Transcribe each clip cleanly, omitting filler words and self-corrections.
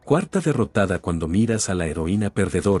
Cuarta derrotada. Cuando miras a la heroína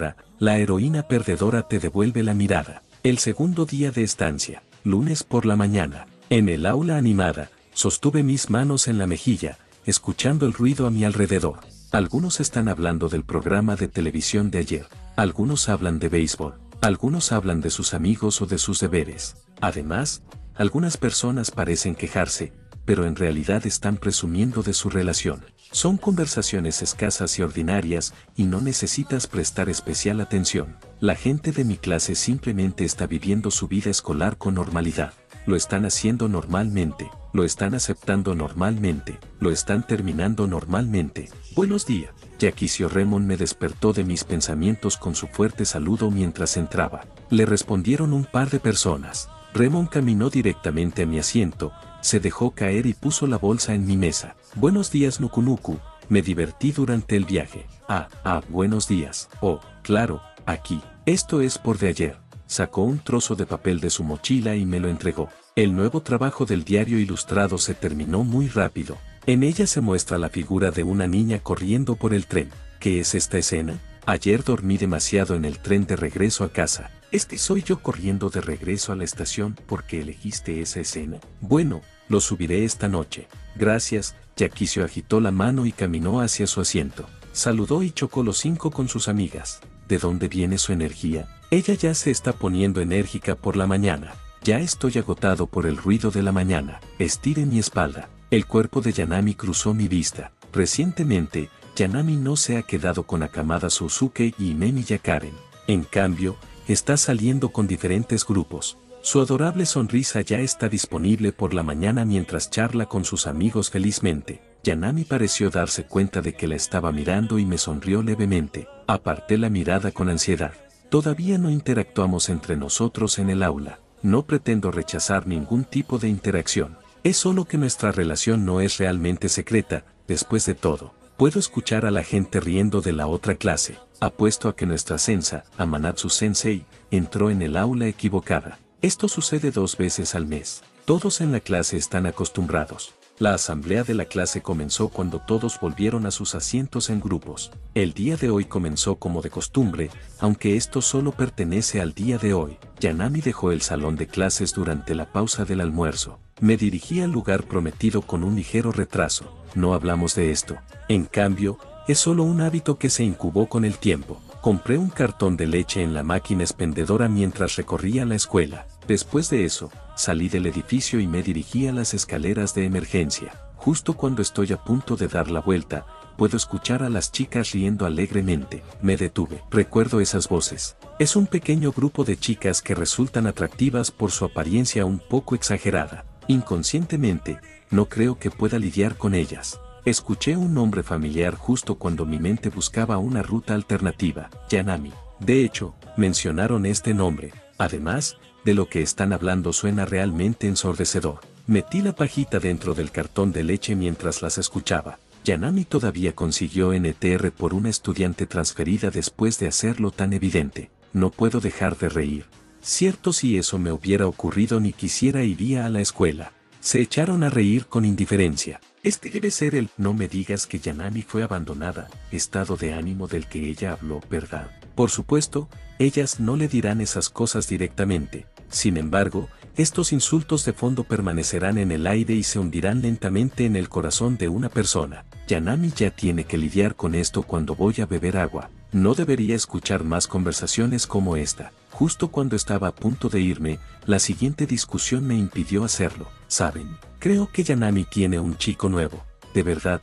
perdedora te devuelve la mirada. El segundo día de estancia, lunes por la mañana. En el aula animada, sostuve mis manos en la mejilla, escuchando el ruido a mi alrededor. Algunos están hablando del programa de televisión de ayer, algunos hablan de béisbol, algunos hablan de sus amigos o de sus deberes. Además, algunas personas parecen quejarse, pero en realidad están presumiendo de su relación. Son conversaciones escasas y ordinarias, y no necesitas prestar especial atención. La gente de mi clase simplemente está viviendo su vida escolar con normalidad. Lo están haciendo normalmente, lo están aceptando normalmente, lo están terminando normalmente. Buenos días. Yaquisio Remon me despertó de mis pensamientos con su fuerte saludo mientras entraba. Le respondieron un par de personas. Remon caminó directamente a mi asiento, se dejó caer y puso la bolsa en mi mesa. Buenos días Nuku, me divertí durante el viaje. Buenos días. Oh, claro, aquí. Esto es por de ayer. Sacó un trozo de papel de su mochila y me lo entregó. El nuevo trabajo del diario ilustrado se terminó muy rápido. En ella se muestra la figura de una niña corriendo por el tren. ¿Qué es esta escena? Ayer dormí demasiado en el tren de regreso a casa. ¿Soy yo corriendo de regreso a la estación porque elegiste esa escena? Bueno, lo subiré esta noche. Gracias. Yaquisio agitó la mano y caminó hacia su asiento. Saludó y chocó los 5 con sus amigas. ¿De dónde viene su energía? Ella ya se está poniendo enérgica por la mañana. Ya estoy agotado por el ruido de la mañana. Estiré mi espalda. El cuerpo de Yanami cruzó mi vista. Recientemente, Yanami no se ha quedado con Akamada Suzuki y Memiya Karen. En cambio, está saliendo con diferentes grupos. Su adorable sonrisa ya está disponible por la mañana mientras charla con sus amigos felizmente. Yanami pareció darse cuenta de que la estaba mirando y me sonrió levemente. Aparté la mirada con ansiedad. Todavía no interactuamos entre nosotros en el aula. No pretendo rechazar ningún tipo de interacción. Es solo que nuestra relación no es realmente secreta. Después de todo, puedo escuchar a la gente riendo de la otra clase. Apuesto a que nuestra sensa, Amanatsu Sensei, entró en el aula equivocada. Esto sucede 2 veces al mes. Todos en la clase están acostumbrados. La asamblea de la clase comenzó cuando todos volvieron a sus asientos en grupos. El día de hoy comenzó como de costumbre, aunque esto solo pertenece al día de hoy. Yanami dejó el salón de clases durante la pausa del almuerzo. Me dirigí al lugar prometido con un ligero retraso. No hablamos de esto. En cambio, es solo un hábito que se incubó con el tiempo. Compré un cartón de leche en la máquina expendedora mientras recorría la escuela. Después de eso, salí del edificio y me dirigí a las escaleras de emergencia. Justo cuando estoy a punto de dar la vuelta, puedo escuchar a las chicas riendo alegremente. Me detuve. Recuerdo esas voces. Es un pequeño grupo de chicas que resultan atractivas por su apariencia un poco exagerada. Inconscientemente, no creo que pueda lidiar con ellas. Escuché un nombre familiar justo cuando mi mente buscaba una ruta alternativa. Yanami. De hecho, mencionaron este nombre. Además, de lo que están hablando suena realmente ensordecedor. Metí la pajita dentro del cartón de leche mientras las escuchaba. Yanami todavía consiguió NTR por una estudiante transferida después de hacerlo tan evidente. No puedo dejar de reír. Cierto, si eso me hubiera ocurrido ni quisiera iría a la escuela. Se echaron a reír con indiferencia. Debe ser el "no me digas que Yanami fue abandonada" estado de ánimo del que ella habló, ¿verdad? Por supuesto, ellas no le dirán esas cosas directamente. Sin embargo, estos insultos de fondo permanecerán en el aire y se hundirán lentamente en el corazón de una persona. Yanami ya tiene que lidiar con esto cuando voy a beber agua. No debería escuchar más conversaciones como esta. Justo cuando estaba a punto de irme, la siguiente discusión me impidió hacerlo. ¿Saben? Creo que Yanami tiene un chico nuevo. De verdad,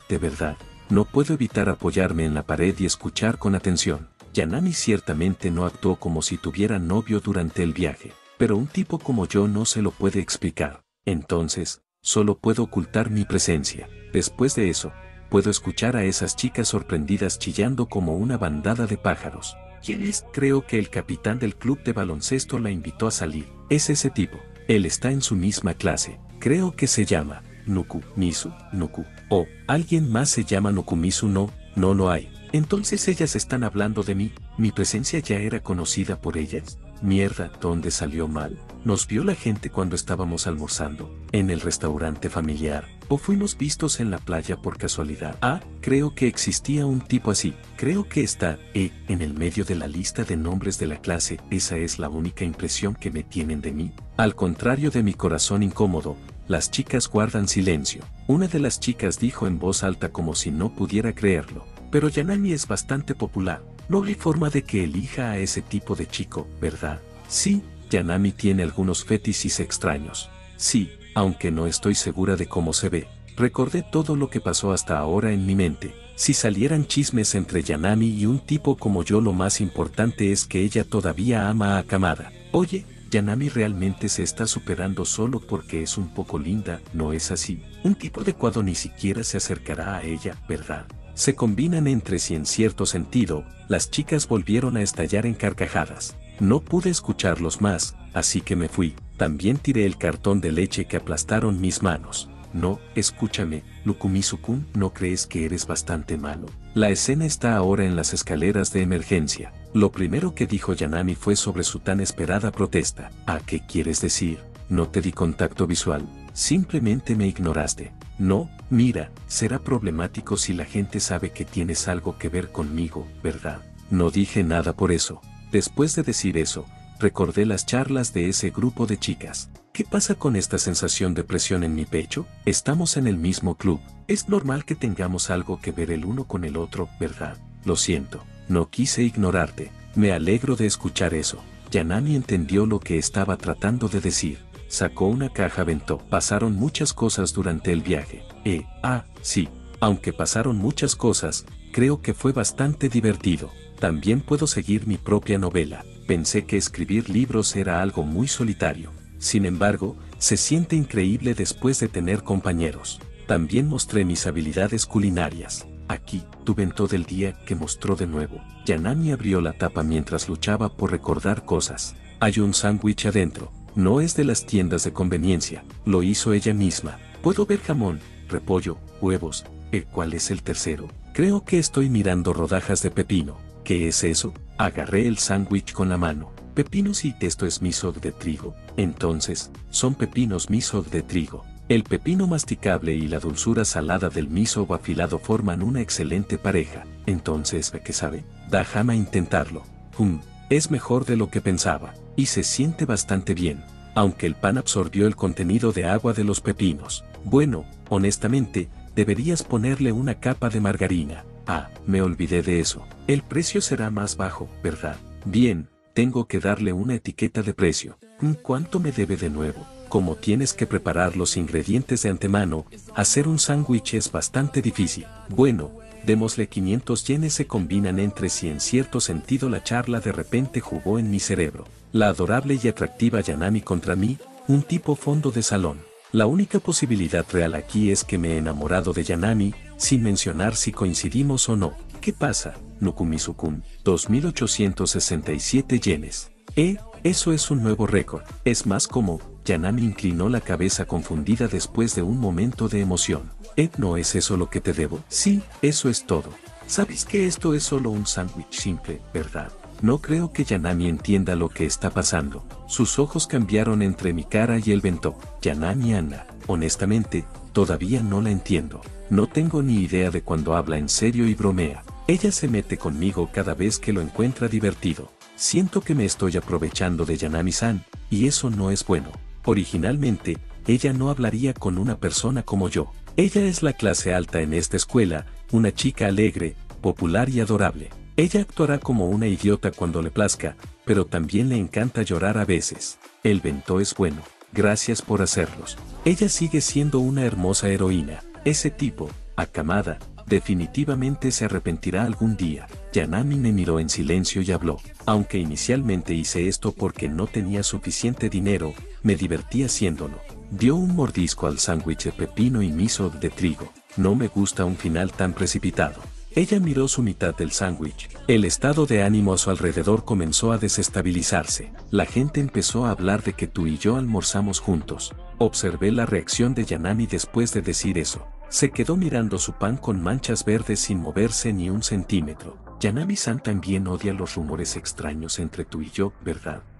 no puedo evitar apoyarme en la pared y escuchar con atención. Yanami ciertamente no actuó como si tuviera novio durante el viaje, pero un tipo como yo no se lo puede explicar. Entonces, solo puedo ocultar mi presencia. Después de eso, puedo escuchar a esas chicas sorprendidas chillando como una bandada de pájaros. ¿Quién es? Creo que el capitán del club de baloncesto la invitó a salir. Es ese tipo. Él está en su misma clase. Creo que se llama Nuku-misu. O alguien más se llama Nukumisu. No lo hay. Entonces ellas están hablando de mí. ¿Mi presencia ya era conocida por ellas? Mierda, ¿dónde salió mal? ¿Nos vio la gente cuando estábamos almorzando, en el restaurante familiar, o fuimos vistos en la playa por casualidad? Ah, creo que existía un tipo así. Creo que está, en el medio de la lista de nombres de la clase. Esa es la única impresión que me tienen de mí. Al contrario de mi corazón incómodo, las chicas guardan silencio. Una de las chicas dijo en voz alta como si no pudiera creerlo. Pero Yanami es bastante popular. No hay forma de que elija a ese tipo de chico, ¿verdad? Sí, Yanami tiene algunos fetiches extraños. Sí, aunque no estoy segura de cómo se ve. Recordé todo lo que pasó hasta ahora en mi mente. Si salieran chismes entre Yanami y un tipo como yo, lo más importante es que ella todavía ama a Kamada. Oye, Yanami realmente se está superando solo porque es un poco linda, ¿no es así? Un tipo adecuado ni siquiera se acercará a ella, ¿verdad? Se combinan entre sí en cierto sentido. Las chicas volvieron a estallar en carcajadas. No pude escucharlos más, así que me fui. También tiré el cartón de leche que aplastaron mis manos. No, escúchame, Lukumizu-kun, ¿no crees que eres bastante malo? La escena está ahora en las escaleras de emergencia. Lo primero que dijo Yanami fue sobre su tan esperada protesta. ¿A qué quieres decir? No te di contacto visual, simplemente me ignoraste. No, mira, será problemático si la gente sabe que tienes algo que ver conmigo, ¿verdad? No dije nada por eso. Después de decir eso, recordé las charlas de ese grupo de chicas. ¿Qué pasa con esta sensación de presión en mi pecho? Estamos en el mismo club. Es normal que tengamos algo que ver el uno con el otro, ¿verdad? Lo siento, no quise ignorarte. Me alegro de escuchar eso. Yanami entendió lo que estaba tratando de decir. Sacó una caja bentó. Pasaron muchas cosas durante el viaje. Sí. Aunque pasaron muchas cosas, creo que fue bastante divertido. También puedo seguir mi propia novela. Pensé que escribir libros era algo muy solitario. Sin embargo, se siente increíble después de tener compañeros. También mostré mis habilidades culinarias. Aquí, tuve en todo el día que mostró de nuevo. Yanami abrió la tapa mientras luchaba por recordar cosas. Hay un sándwich adentro. No es de las tiendas de conveniencia, lo hizo ella misma. Puedo ver jamón, repollo, huevos. ¿Cuál es el tercero? Creo que estoy mirando rodajas de pepino. ¿Qué es eso? Agarré el sándwich con la mano. Pepinos, y esto es miso de trigo. Entonces, son pepinos miso de trigo. El pepino masticable y la dulzura salada del miso afilado forman una excelente pareja. Entonces, ¿qué sabe? Déjame intentarlo. Es mejor de lo que pensaba, y se siente bastante bien, aunque el pan absorbió el contenido de agua de los pepinos. Bueno, honestamente, deberías ponerle una capa de margarina. Ah, me olvidé de eso. El precio será más bajo, ¿verdad? Bien, tengo que darle una etiqueta de precio. ¿Cuánto me debe de nuevo? Como tienes que preparar los ingredientes de antemano, hacer un sándwich es bastante difícil. Bueno, démosle 500 yenes. Se combinan entre sí en cierto sentido. La charla de repente jugó en mi cerebro. La adorable y atractiva Yanami contra mí, un tipo fondo de salón. La única posibilidad real aquí es que me he enamorado de Yanami, sin mencionar si coincidimos o no. ¿Qué pasa, Lukumizu-kun? 2.867 yenes. Eso es un nuevo récord. Es más como, Yanami inclinó la cabeza confundida después de un momento de emoción. ¿No es eso lo que te debo? Sí, eso es todo. Sabes que esto es solo un sándwich simple, ¿verdad? No creo que Yanami entienda lo que está pasando. Sus ojos cambiaron entre mi cara y el bentó. Yanami Anna, honestamente, todavía no la entiendo. No tengo ni idea de cuando habla en serio y bromea. Ella se mete conmigo cada vez que lo encuentra divertido. Siento que me estoy aprovechando de Yanami-san, y eso no es bueno. Originalmente, ella no hablaría con una persona como yo. Ella es la clase alta en esta escuela, una chica alegre, popular y adorable. Ella actuará como una idiota cuando le plazca, pero también le encanta llorar a veces. El bentó es bueno, gracias por hacerlos. Ella sigue siendo una hermosa heroína. Ese tipo, Kamada, definitivamente se arrepentirá algún día. Yanami me miró en silencio y habló. Aunque inicialmente hice esto porque no tenía suficiente dinero, me divertí haciéndolo. Dio un mordisco al sándwich de pepino y miso de trigo. No me gusta un final tan precipitado. Ella miró su mitad del sándwich. El estado de ánimo a su alrededor comenzó a desestabilizarse. La gente empezó a hablar de que tú y yo almorzamos juntos. Observé la reacción de Yanami después de decir eso. Se quedó mirando su pan con manchas verdes sin moverse ni un centímetro. Yanami-san también odia los rumores extraños entre tú y yo, ¿verdad?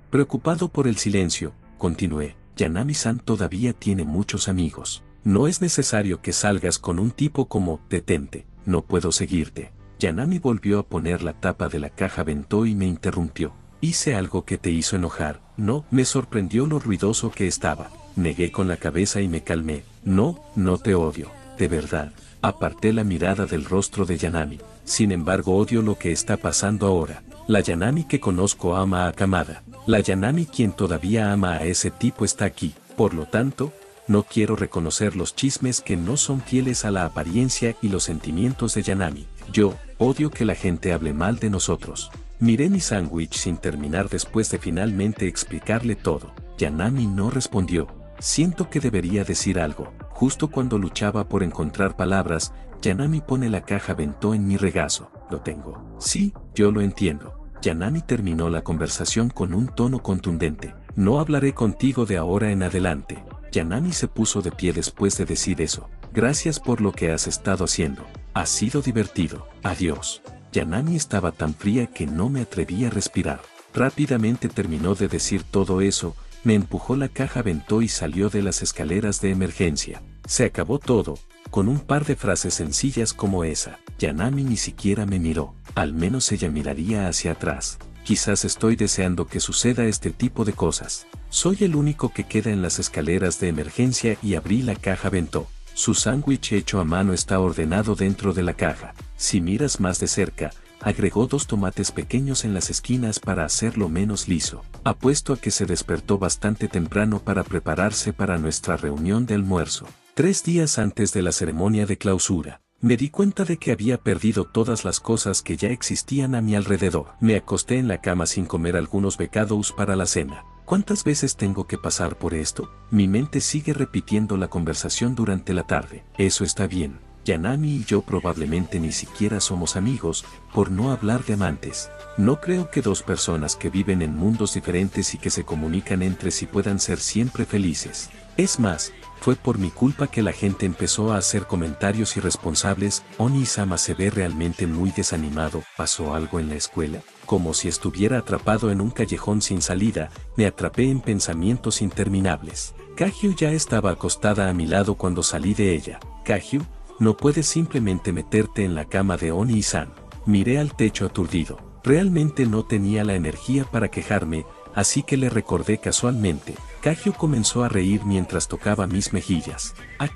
Preocupado por el silencio, continué, Yanami-san todavía tiene muchos amigos. No es necesario que salgas con un tipo como, detente, no puedo seguirte. Yanami volvió a poner la tapa de la caja bentó y me interrumpió. ¿Hice algo que te hizo enojar? No, me sorprendió lo ruidoso que estaba. Negué con la cabeza y me calmé. No, no te odio, de verdad. Aparté la mirada del rostro de Yanami. Sin embargo, odio lo que está pasando ahora. La Yanami que conozco ama a Kamada. La Yanami quien todavía ama a ese tipo está aquí. Por lo tanto, no quiero reconocer los chismes que no son fieles a la apariencia y los sentimientos de Yanami. Yo odio que la gente hable mal de nosotros. Miré mi sándwich sin terminar después de finalmente explicarle todo. Yanami no respondió. Siento que debería decir algo. Justo cuando luchaba por encontrar palabras, Yanami pone la caja bentó en mi regazo. Lo tengo. Sí, yo lo entiendo. Yanami terminó la conversación con un tono contundente. No hablaré contigo de ahora en adelante. Yanami se puso de pie después de decir eso. Gracias por lo que has estado haciendo. Ha sido divertido. Adiós. Yanami estaba tan fría que no me atreví a respirar. Rápidamente terminó de decir todo eso, me empujó la caja bentó y salió de las escaleras de emergencia. Se acabó todo, con un par de frases sencillas como esa. Yanami ni siquiera me miró. Al menos ella miraría hacia atrás. Quizás estoy deseando que suceda este tipo de cosas. Soy el único que queda en las escaleras de emergencia y abrí la caja bentó. Su sándwich hecho a mano está ordenado dentro de la caja. Si miras más de cerca, agregó 2 tomates pequeños en las esquinas para hacerlo menos liso. Apuesto a que se despertó bastante temprano para prepararse para nuestra reunión de almuerzo. 3 días antes de la ceremonia de clausura, me di cuenta de que había perdido todas las cosas que ya existían a mi alrededor. Me acosté en la cama sin comer algunos bocados para la cena. ¿Cuántas veces tengo que pasar por esto? Mi mente sigue repitiendo la conversación durante la tarde. Eso está bien. Yanami y yo probablemente ni siquiera somos amigos, por no hablar de amantes. No creo que 2 personas que viven en mundos diferentes y que se comunican entre sí puedan ser siempre felices. Es más, fue por mi culpa que la gente empezó a hacer comentarios irresponsables. Oni-sama se ve realmente muy desanimado. ¿Pasó algo en la escuela? Como si estuviera atrapado en un callejón sin salida, me atrapé en pensamientos interminables. Kagyu ya estaba acostada a mi lado cuando salí de ella. Kagyu, no puedes simplemente meterte en la cama de Oni-san. Miré al techo aturdido. Realmente no tenía la energía para quejarme, así que le recordé casualmente. Kagyu comenzó a reír mientras tocaba mis mejillas.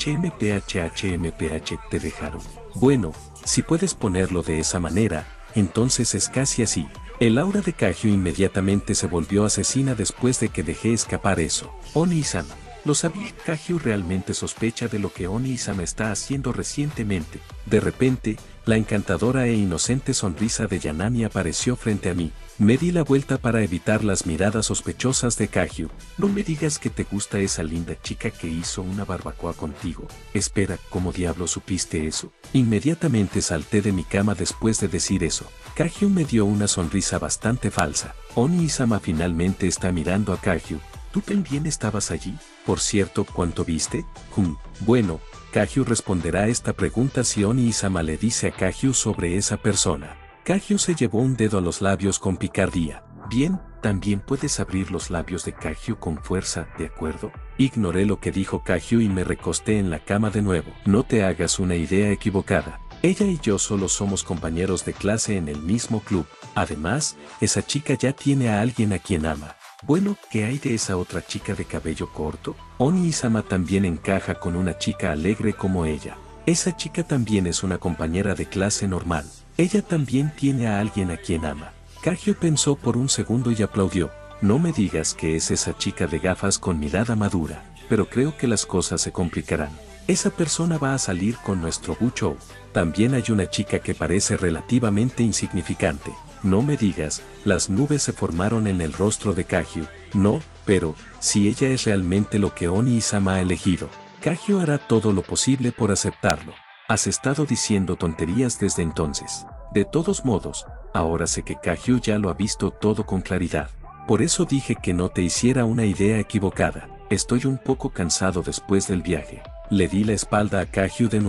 HMPH, te dejaron. Bueno, si puedes ponerlo de esa manera, entonces es casi así. El aura de Kagyu inmediatamente se volvió asesina después de que dejé escapar eso. Oni-sama. Lo sabía, Kagyu realmente sospecha de lo que Oni-sama está haciendo recientemente. De repente, la encantadora e inocente sonrisa de Yanami apareció frente a mí. Me di la vuelta para evitar las miradas sospechosas de Kagyu. No me digas que te gusta esa linda chica que hizo una barbacoa contigo. Espera, ¿cómo diablos supiste eso? Inmediatamente salté de mi cama después de decir eso. Kagyu me dio una sonrisa bastante falsa. Oni-sama finalmente está mirando a Kagyu. ¿Tú también estabas allí? Por cierto, ¿cuánto viste? Bueno, Kagyu responderá a esta pregunta si Oni-sama le dice a Kagyu sobre esa persona. Kagyu se llevó un dedo a los labios con picardía. Bien, también puedes abrir los labios de Kagyu con fuerza, ¿de acuerdo? Ignoré lo que dijo Kagyu y me recosté en la cama de nuevo. No te hagas una idea equivocada. Ella y yo solo somos compañeros de clase en el mismo club. Además, esa chica ya tiene a alguien a quien ama. Bueno, ¿qué hay de esa otra chica de cabello corto? Oni-sama también encaja con una chica alegre como ella. Esa chica también es una compañera de clase normal. Ella también tiene a alguien a quien ama. Kagyu pensó por un segundo y aplaudió. No me digas que es esa chica de gafas con mirada madura, pero creo que las cosas se complicarán. Esa persona va a salir con nuestro bucho. También hay una chica que parece relativamente insignificante. No me digas, las nubes se formaron en el rostro de Kagyu. No, pero, si ella es realmente lo que Oni-sama ha elegido, Kagyu hará todo lo posible por aceptarlo. Has estado diciendo tonterías desde entonces. De todos modos, ahora sé que Kagyu ya lo ha visto todo con claridad. Por eso dije que no te hiciera una idea equivocada. Estoy un poco cansado después del viaje. Le di la espalda a Kagyu de nuevo.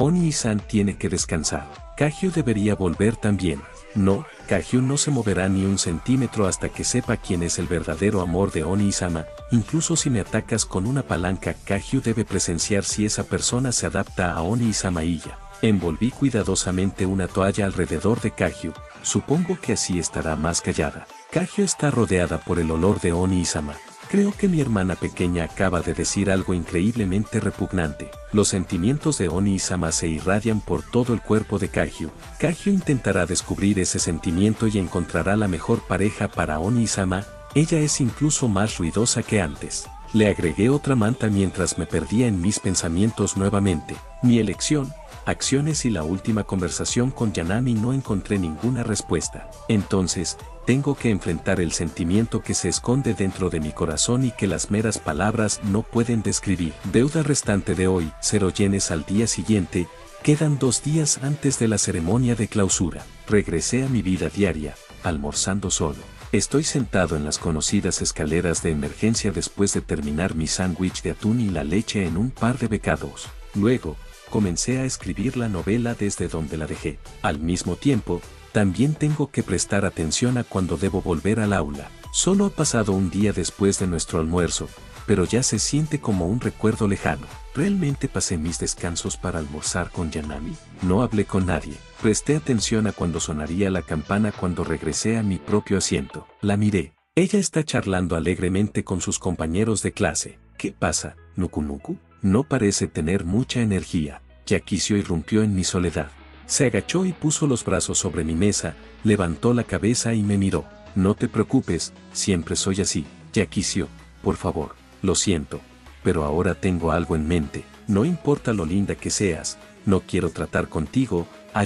Oni-san tiene que descansar. Kagyu debería volver también. No, Kagyu no se moverá ni un centímetro hasta que sepa quién es el verdadero amor de Oni-sama. Incluso si me atacas con una palanca, Kagyu debe presenciar si esa persona se adapta a Oni-sama y ya. Envolví cuidadosamente una toalla alrededor de Kagyu. Supongo que así estará más callada. Kagyu está rodeada por el olor de Oni-sama. Creo que mi hermana pequeña acaba de decir algo increíblemente repugnante. Los sentimientos de Oni-sama se irradian por todo el cuerpo de Kagyu. Kagyu intentará descubrir ese sentimiento y encontrará la mejor pareja para Oni-sama. Ella es incluso más ruidosa que antes. Le agregué otra manta mientras me perdía en mis pensamientos nuevamente. Mi elección, acciones y la última conversación con Yanami no encontré ninguna respuesta. Entonces, tengo que enfrentar el sentimiento que se esconde dentro de mi corazón y que las meras palabras no pueden describir. Deuda restante de hoy, 0 yenes al día siguiente. Quedan 2 días antes de la ceremonia de clausura. Regresé a mi vida diaria, almorzando solo. Estoy sentado en las conocidas escaleras de emergencia después de terminar mi sándwich de atún y la leche en un par de bocados. Luego, comencé a escribir la novela desde donde la dejé. Al mismo tiempo, también tengo que prestar atención a cuando debo volver al aula. Solo ha pasado un día después de nuestro almuerzo, pero ya se siente como un recuerdo lejano. ¿Realmente pasé mis descansos para almorzar con Yanami? No hablé con nadie. Presté atención a cuando sonaría la campana cuando regresé a mi propio asiento. La miré. Ella está charlando alegremente con sus compañeros de clase. ¿Qué pasa, Nuku-Nuku? No parece tener mucha energía. Yakizo irrumpió en mi soledad. Se agachó y puso los brazos sobre mi mesa, levantó la cabeza y me miró. No te preocupes, siempre soy así. Yakizo, por favor, lo siento, pero ahora tengo algo en mente. No importa lo linda que seas, no quiero tratar contigo,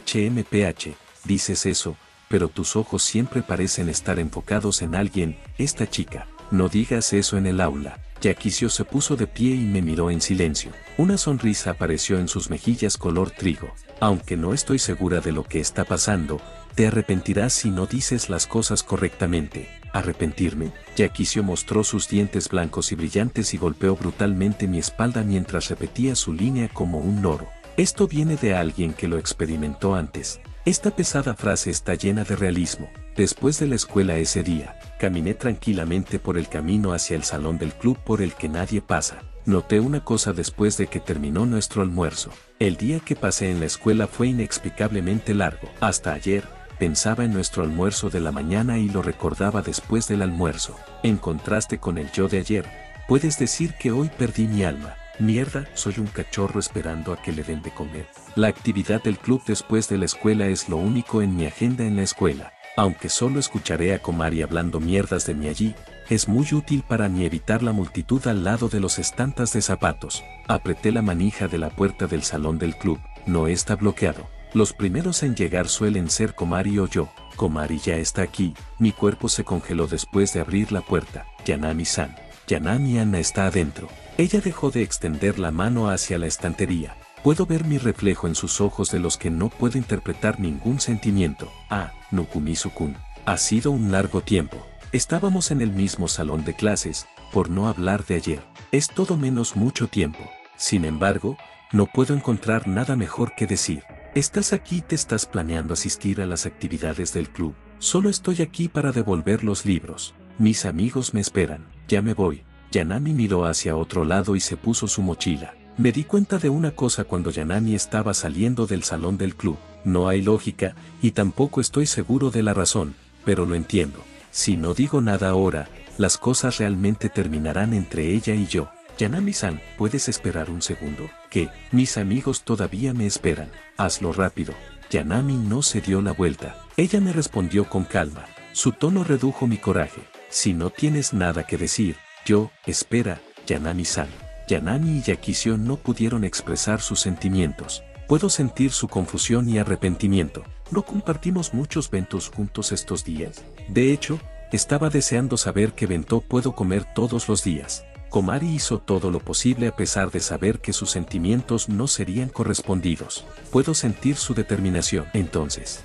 HMPH, dices eso, pero tus ojos siempre parecen estar enfocados en alguien, esta chica. No digas eso en el aula. Yakizo se puso de pie y me miró en silencio. Una sonrisa apareció en sus mejillas color trigo. Aunque no estoy segura de lo que está pasando, te arrepentirás si no dices las cosas correctamente. ¿Arrepentirme? Yakizo mostró sus dientes blancos y brillantes y golpeó brutalmente mi espalda mientras repetía su línea como un loro. Esto viene de alguien que lo experimentó antes. Esta pesada frase está llena de realismo. Después de la escuela ese día, caminé tranquilamente por el camino hacia el salón del club por el que nadie pasa. Noté una cosa después de que terminó nuestro almuerzo. El día que pasé en la escuela fue inexplicablemente largo. Hasta ayer, pensaba en nuestro almuerzo de la mañana y lo recordaba después del almuerzo. En contraste con el yo de ayer, puedes decir que hoy perdí mi alma. Mierda, soy un cachorro esperando a que le den de comer. La actividad del club después de la escuela es lo único en mi agenda en la escuela. Aunque solo escucharé a Komari hablando mierdas de mí allí, es muy útil para mí evitar la multitud al lado de los estantes de zapatos. Apreté la manija de la puerta del salón del club. No está bloqueado. Los primeros en llegar suelen ser Komari o yo. Komari ya está aquí. Mi cuerpo se congeló después de abrir la puerta. Yanami-san. Yanami-Anna está adentro. Ella dejó de extender la mano hacia la estantería. Puedo ver mi reflejo en sus ojos de los que no puedo interpretar ningún sentimiento. Ah, Nukumizu-kun. Ha sido un largo tiempo. Estábamos en el mismo salón de clases, por no hablar de ayer. Es todo menos mucho tiempo. Sin embargo, no puedo encontrar nada mejor que decir. ¿Estás aquí? ¿Te estás planeando asistir a las actividades del club? Solo estoy aquí para devolver los libros. Mis amigos me esperan. Ya me voy. Yanami miró hacia otro lado y se puso su mochila. Me di cuenta de una cosa cuando Yanami estaba saliendo del salón del club. No hay lógica, y tampoco estoy seguro de la razón, pero lo entiendo. Si no digo nada ahora, las cosas realmente terminarán entre ella y yo. Yanami-san, ¿puedes esperar un segundo? ¿Qué? Mis amigos todavía me esperan. Hazlo rápido. Yanami no se dio la vuelta. Ella me respondió con calma. Su tono redujo mi coraje. Si no tienes nada que decir, espera, Yanami-san. Yanami y Yakizo no pudieron expresar sus sentimientos. Puedo sentir su confusión y arrepentimiento. ¿No compartimos muchos bentos juntos estos días? De hecho, estaba deseando saber qué bento puedo comer todos los días. Komari hizo todo lo posible a pesar de saber que sus sentimientos no serían correspondidos. Puedo sentir su determinación. Entonces,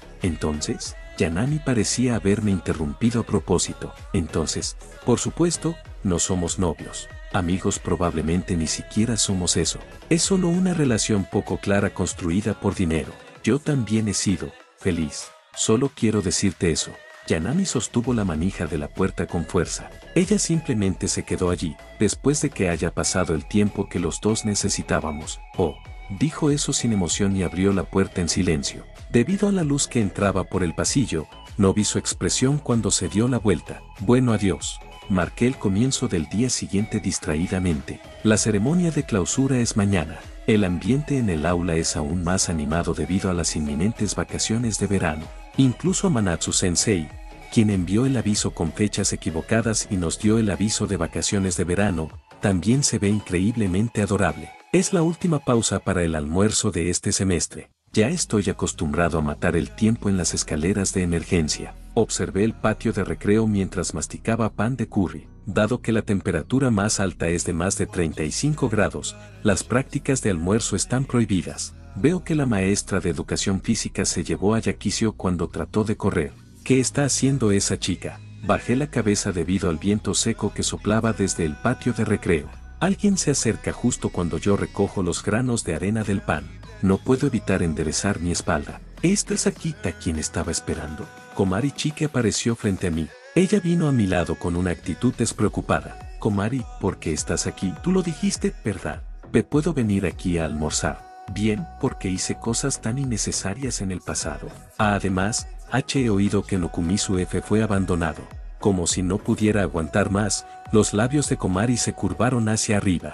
Yanami parecía haberme interrumpido a propósito. Entonces, por supuesto, no somos novios. Amigos, probablemente ni siquiera somos eso. Es solo una relación poco clara construida por dinero. Yo también he sido feliz. Solo quiero decirte eso. Yanami sostuvo la manija de la puerta con fuerza. Ella simplemente se quedó allí, después de que haya pasado el tiempo que los dos necesitábamos. Oh, dijo eso sin emoción y abrió la puerta en silencio. Debido a la luz que entraba por el pasillo, no vi su expresión cuando se dio la vuelta. Bueno, adiós. Marqué el comienzo del día siguiente distraídamente. La ceremonia de clausura es mañana. El ambiente en el aula es aún más animado debido a las inminentes vacaciones de verano. Incluso Manatsu-sensei, quien envió el aviso con fechas equivocadas y nos dio el aviso de vacaciones de verano, también se ve increíblemente adorable. Es la última pausa para el almuerzo de este semestre. Ya estoy acostumbrado a matar el tiempo en las escaleras de emergencia. Observé el patio de recreo mientras masticaba pan de curry. Dado que la temperatura más alta es de más de 35 grados, las prácticas de almuerzo están prohibidas. Veo que la maestra de educación física se llevó a Yakicio cuando trató de correr. ¿Qué está haciendo esa chica? Bajé la cabeza debido al viento seco que soplaba desde el patio de recreo. Alguien se acerca justo cuando yo recojo los granos de arena del pan. No puedo evitar enderezar mi espalda. ¿Esta es Akita quien estaba esperando? Komari Chike apareció frente a mí. Ella vino a mi lado con una actitud despreocupada. Komari, ¿por qué estás aquí? Tú lo dijiste, ¿verdad? ¿Puedo venir aquí a almorzar? Bien, porque hice cosas tan innecesarias en el pasado. Además, he oído que Nokumisu F fue abandonado. Como si no pudiera aguantar más, los labios de Komari se curvaron hacia arriba.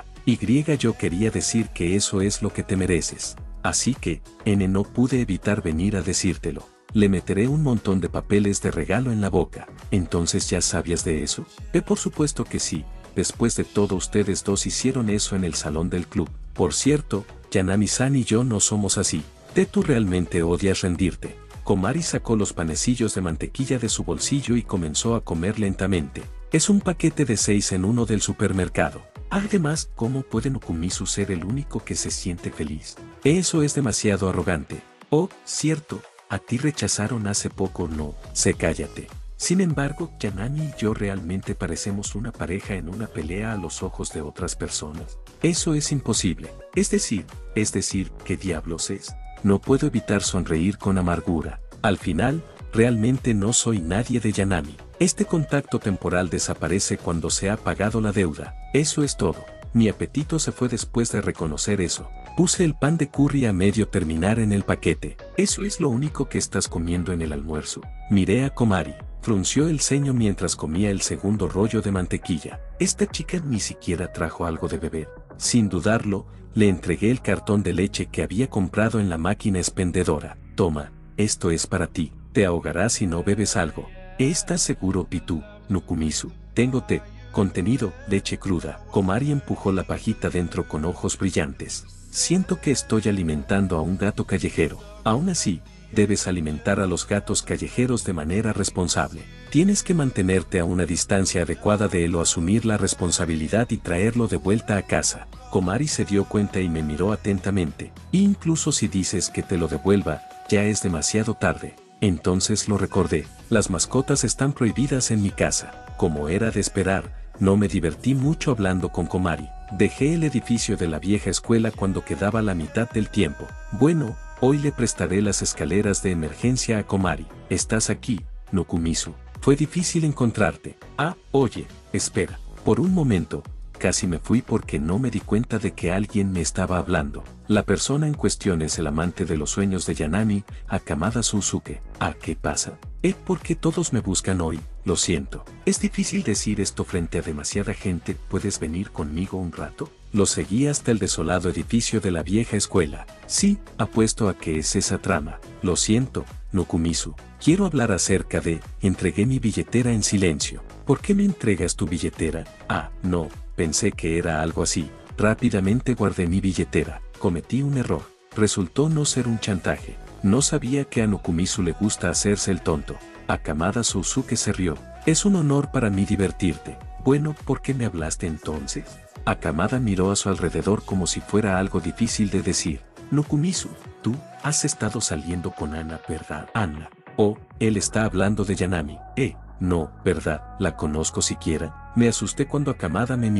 Yo quería decir que eso es lo que te mereces. Así que, no pude evitar venir a decírtelo. Le meteré un montón de papeles de regalo en la boca. ¿Entonces ya sabías de eso? Por supuesto que sí. Después de todo, ustedes dos hicieron eso en el salón del club. Por cierto, Yanami-san y yo no somos así. Tú realmente odias rendirte. Komari sacó los panecillos de mantequilla de su bolsillo y comenzó a comer lentamente. Es un paquete de 6 en 1 del supermercado. Además, ¿cómo puede Nokumisu ser el único que se siente feliz? Eso es demasiado arrogante. Oh, cierto, a ti rechazaron hace poco, ¿no? Cállate. Sin embargo, Yanami y yo realmente parecemos una pareja en una pelea a los ojos de otras personas. Eso es imposible. Es decir, ¿qué diablos es? No puedo evitar sonreír con amargura. Al final, realmente no soy nadie de Yanami. Este contacto temporal desaparece cuando se ha pagado la deuda. Eso es todo. Mi apetito se fue después de reconocer eso. Puse el pan de curry a medio terminar en el paquete. ¿Eso es lo único que estás comiendo en el almuerzo? Miré a Komari. Frunció el ceño mientras comía el segundo rollo de mantequilla. Esta chica ni siquiera trajo algo de beber. Sin dudarlo, le entregué el cartón de leche que había comprado en la máquina expendedora. Toma, esto es para ti. Te ahogarás si no bebes algo. ¿Estás seguro, Pitu, Nokumisu? Tengo té. Contenido, leche cruda. Komari empujó la pajita dentro con ojos brillantes. Siento que estoy alimentando a un gato callejero. Aún así, debes alimentar a los gatos callejeros de manera responsable. Tienes que mantenerte a una distancia adecuada de él o asumir la responsabilidad y traerlo de vuelta a casa. Komari se dio cuenta y me miró atentamente. Incluso si dices que te lo devuelva, ya es demasiado tarde. Entonces lo recordé. Las mascotas están prohibidas en mi casa. Como era de esperar, no me divertí mucho hablando con Komari. Dejé el edificio de la vieja escuela cuando quedaba la mitad del tiempo. Bueno, hoy le prestaré las escaleras de emergencia a Komari. ¿Estás aquí, Nokumisu? Fue difícil encontrarte. Oye, espera. Por un momento, casi me fui porque no me di cuenta de que alguien me estaba hablando. La persona en cuestión es el amante de los sueños de Yanami, Akamada Suzuke. ¿Qué pasa? ¿Por qué todos me buscan hoy? Lo siento. Es difícil decir esto frente a demasiada gente. ¿Puedes venir conmigo un rato? Lo seguí hasta el desolado edificio de la vieja escuela. Sí, apuesto a que es esa trama. Lo siento, Nokumisu. Quiero hablar acerca de... Entregué mi billetera en silencio. ¿Por qué me entregas tu billetera? No, pensé que era algo así. Rápidamente guardé mi billetera. Cometí un error. Resultó no ser un chantaje. No sabía que a Nokumisu le gusta hacerse el tonto. Akamada Suzuke se rió. Es un honor para mí divertirte. Bueno, ¿por qué me hablaste entonces? Akamada miró a su alrededor como si fuera algo difícil de decir. Nokumisu, tú has estado saliendo con Ana, ¿verdad? Ana. Él está hablando de Yanami. No, ¿verdad? ¿La conozco siquiera? Me asusté cuando Akamada me miró.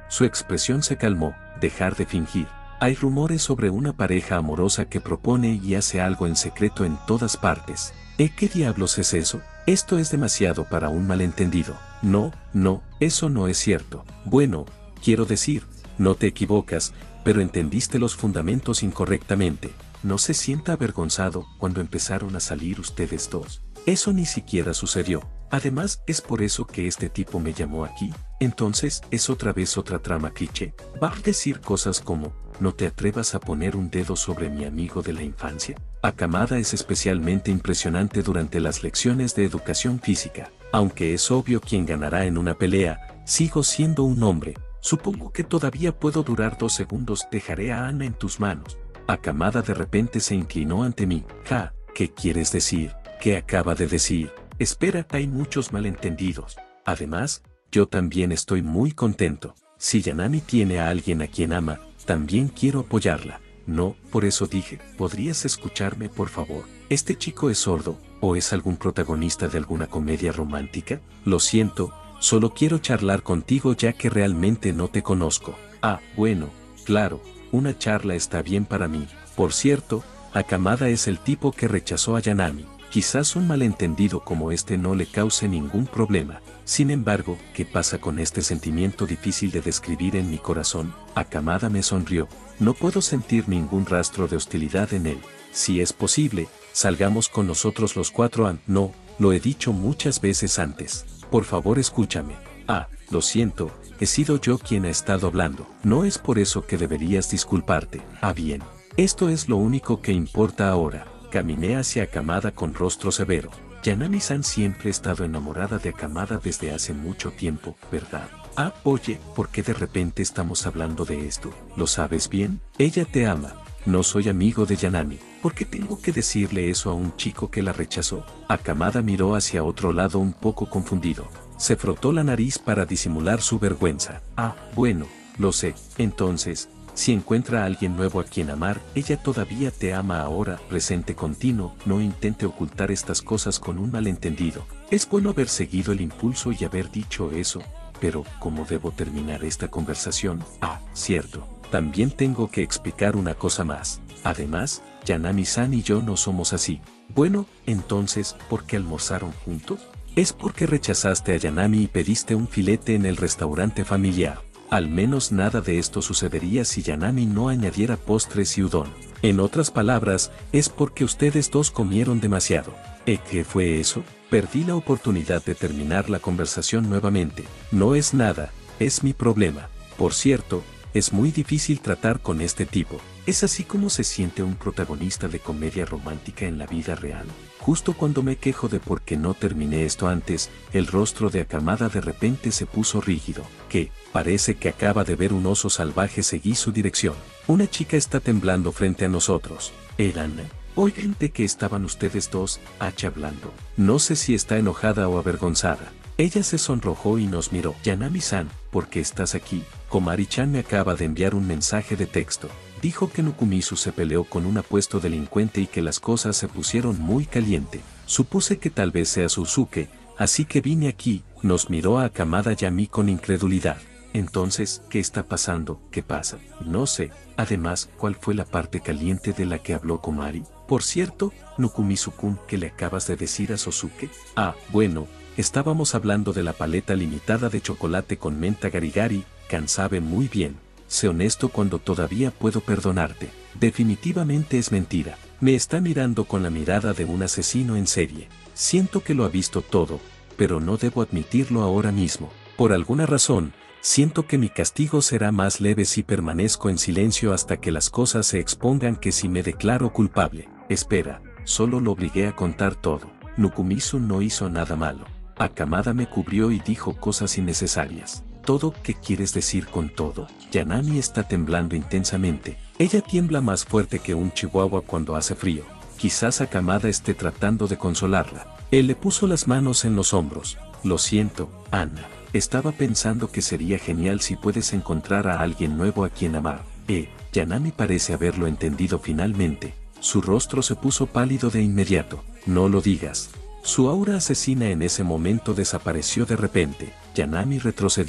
Su expresión se calmó. Dejar de fingir. Hay rumores sobre una pareja amorosa que propone y hace algo en secreto en todas partes. ¿Qué diablos es eso? Esto es demasiado para un malentendido. No, eso no es cierto. Bueno, quiero decir, no te equivocas, pero entendiste los fundamentos incorrectamente. No se sienta avergonzado cuando empezaron a salir ustedes dos. Eso ni siquiera sucedió. Además, es por eso que este tipo me llamó aquí. Entonces, es otra vez otra trama cliché. Va a decir cosas como, no te atrevas a poner un dedo sobre mi amigo de la infancia. Akamada es especialmente impresionante durante las lecciones de educación física. Aunque es obvio quién ganará en una pelea, sigo siendo un hombre. Supongo que todavía puedo durar 2 segundos. Dejaré a Ana en tus manos. Akamada de repente se inclinó ante mí. Ja, ¿qué quieres decir? ¿Qué acaba de decir? Espera, hay muchos malentendidos. Además, yo también estoy muy contento. Si Yanami tiene a alguien a quien ama, también quiero apoyarla. No, por eso dije, ¿podrías escucharme por favor? ¿Este chico es sordo, o es algún protagonista de alguna comedia romántica? Lo siento, solo quiero charlar contigo ya que realmente no te conozco. Ah, bueno, claro, una charla está bien para mí. Por cierto, Akamada es el tipo que rechazó a Yanami. Quizás un malentendido como este no le cause ningún problema. Sin embargo, ¿qué pasa con este sentimiento difícil de describir en mi corazón? Akamada me sonrió. No puedo sentir ningún rastro de hostilidad en él. Si es posible, salgamos con nosotros los 4. No, lo he dicho muchas veces antes. Por favor, escúchame. Lo siento, he sido yo quien ha estado hablando. No es por eso que deberías disculparte. Bien. Esto es lo único que importa ahora. Caminé hacia Akamada con rostro severo. Yanami-san siempre ha estado enamorada de Akamada desde hace mucho tiempo, ¿verdad? Oye, ¿por qué de repente estamos hablando de esto? ¿Lo sabes bien? Ella te ama. No soy amigo de Yanami. ¿Por qué tengo que decirle eso a un chico que la rechazó? Akamada miró hacia otro lado un poco confundido. Se frotó la nariz para disimular su vergüenza. Bueno, lo sé. Entonces, si encuentra a alguien nuevo a quien amar, ella todavía te ama ahora, presente continuo. No intente ocultar estas cosas con un malentendido. Es bueno haber seguido el impulso y haber dicho eso, pero ¿cómo debo terminar esta conversación? Cierto. También tengo que explicar una cosa más. Además, Yanami-san y yo no somos así. Bueno, entonces, ¿por qué almorzaron juntos? Es porque rechazaste a Yanami y pediste un filete en el restaurante familiar. Al menos nada de esto sucedería si Yanami no añadiera postres y udon. En otras palabras, es porque ustedes dos comieron demasiado. ¿Qué fue eso? Perdí la oportunidad de terminar la conversación nuevamente. No es nada, es mi problema. Por cierto, es muy difícil tratar con este tipo. ¿Es así como se siente un protagonista de comedia romántica en la vida real? Justo cuando me quejo de por qué no terminé esto antes, el rostro de Akamada de repente se puso rígido. ¿Qué? Parece que acaba de ver un oso salvaje. Seguí su dirección. Una chica está temblando frente a nosotros. Ana. Oigan, ¿de qué estaban ustedes dos, hablando? No sé si está enojada o avergonzada. Ella se sonrojó y nos miró. Yanami-san, ¿por qué estás aquí? Komari-chan me acaba de enviar un mensaje de texto. Dijo que Nukumizu se peleó con un apuesto delincuente y que las cosas se pusieron muy caliente. Supuse que tal vez sea Suzuke, así que vine aquí. Nos miró a Akamada y a mí con incredulidad. Entonces, ¿qué está pasando? ¿Qué pasa? No sé. Además, ¿cuál fue la parte caliente de la que habló Komari? Por cierto, Nukumizu-kun, ¿qué le acabas de decir a Suzuke? Bueno, estábamos hablando de la paleta limitada de chocolate con menta Garigari. Kan sabe muy bien. Sé honesto cuando todavía puedo perdonarte. Definitivamente es mentira. Me está mirando con la mirada de un asesino en serie. Siento que lo ha visto todo, pero no debo admitirlo ahora mismo. Por alguna razón, siento que mi castigo será más leve si permanezco en silencio hasta que las cosas se expongan que si me declaro culpable. Espera, solo lo obligué a contar todo. Nukumizu no hizo nada malo. Akamada me cubrió y dijo cosas innecesarias. ¿Todo? ¿Qué quieres decir con todo? Yanami está temblando intensamente. Ella tiembla más fuerte que un chihuahua cuando hace frío. Quizás Akamada esté tratando de consolarla. Él le puso las manos en los hombros. Lo siento, Ana. Estaba pensando que sería genial si puedes encontrar a alguien nuevo a quien amar. Yanami parece haberlo entendido finalmente. Su rostro se puso pálido de inmediato. No lo digas. Su aura asesina en ese momento desapareció de repente. Yanami retrocedió.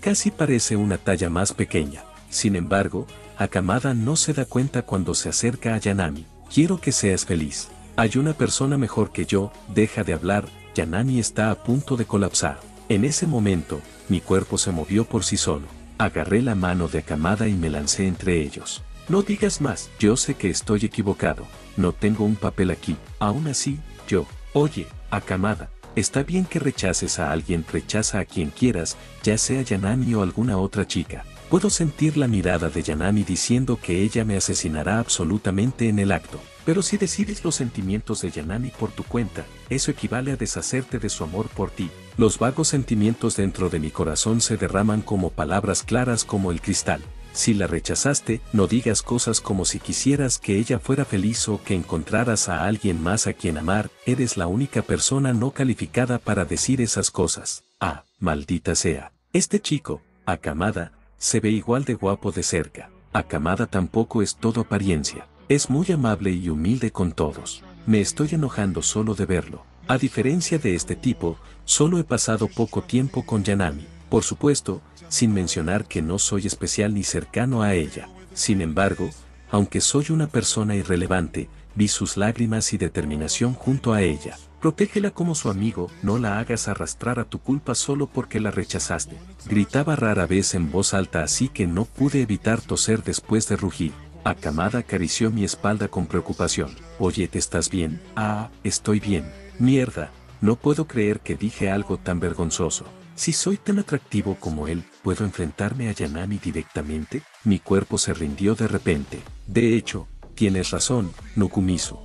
casi parece una talla más pequeña. Sin embargo, Akamada no se da cuenta cuando se acerca a Yanami. Quiero que seas feliz. Hay una persona mejor que yo, deja de hablar. Yanami está a punto de colapsar. En ese momento, mi cuerpo se movió por sí solo. Agarré la mano de Akamada y me lancé entre ellos. No digas más, yo sé que estoy equivocado. No tengo un papel aquí. Aún así, oye, Akamada, está bien que rechaces a alguien, rechaza a quien quieras, ya sea Yanami o alguna otra chica. Puedo sentir la mirada de Yanami diciendo que ella me asesinará absolutamente en el acto. Pero si decides los sentimientos de Yanami por tu cuenta, eso equivale a deshacerte de su amor por ti. Los vagos sentimientos dentro de mi corazón se derraman como palabras claras como el cristal. Si la rechazaste, no digas cosas como si quisieras que ella fuera feliz o que encontraras a alguien más a quien amar. Eres la única persona no calificada para decir esas cosas. Ah, maldita sea. Este chico, Akamada, se ve igual de guapo de cerca. Akamada tampoco es todo apariencia. Es muy amable y humilde con todos. Me estoy enojando solo de verlo. A diferencia de este tipo, solo he pasado poco tiempo con Yanami. Por supuesto, sin mencionar que no soy especial ni cercano a ella. Sin embargo, aunque soy una persona irrelevante, vi sus lágrimas y determinación junto a ella. Protégela como su amigo, no la hagas arrastrar a tu culpa solo porque la rechazaste. Gritaba rara vez en voz alta, así que no pude evitar toser después de rugir. Akamada acarició mi espalda con preocupación. Oye, ¿te estás bien? Ah, estoy bien. Mierda, no puedo creer que dije algo tan vergonzoso. Si soy tan atractivo como él, ¿puedo enfrentarme a Yanami directamente? Mi cuerpo se rindió de repente. De hecho, tienes razón, Nukumisu.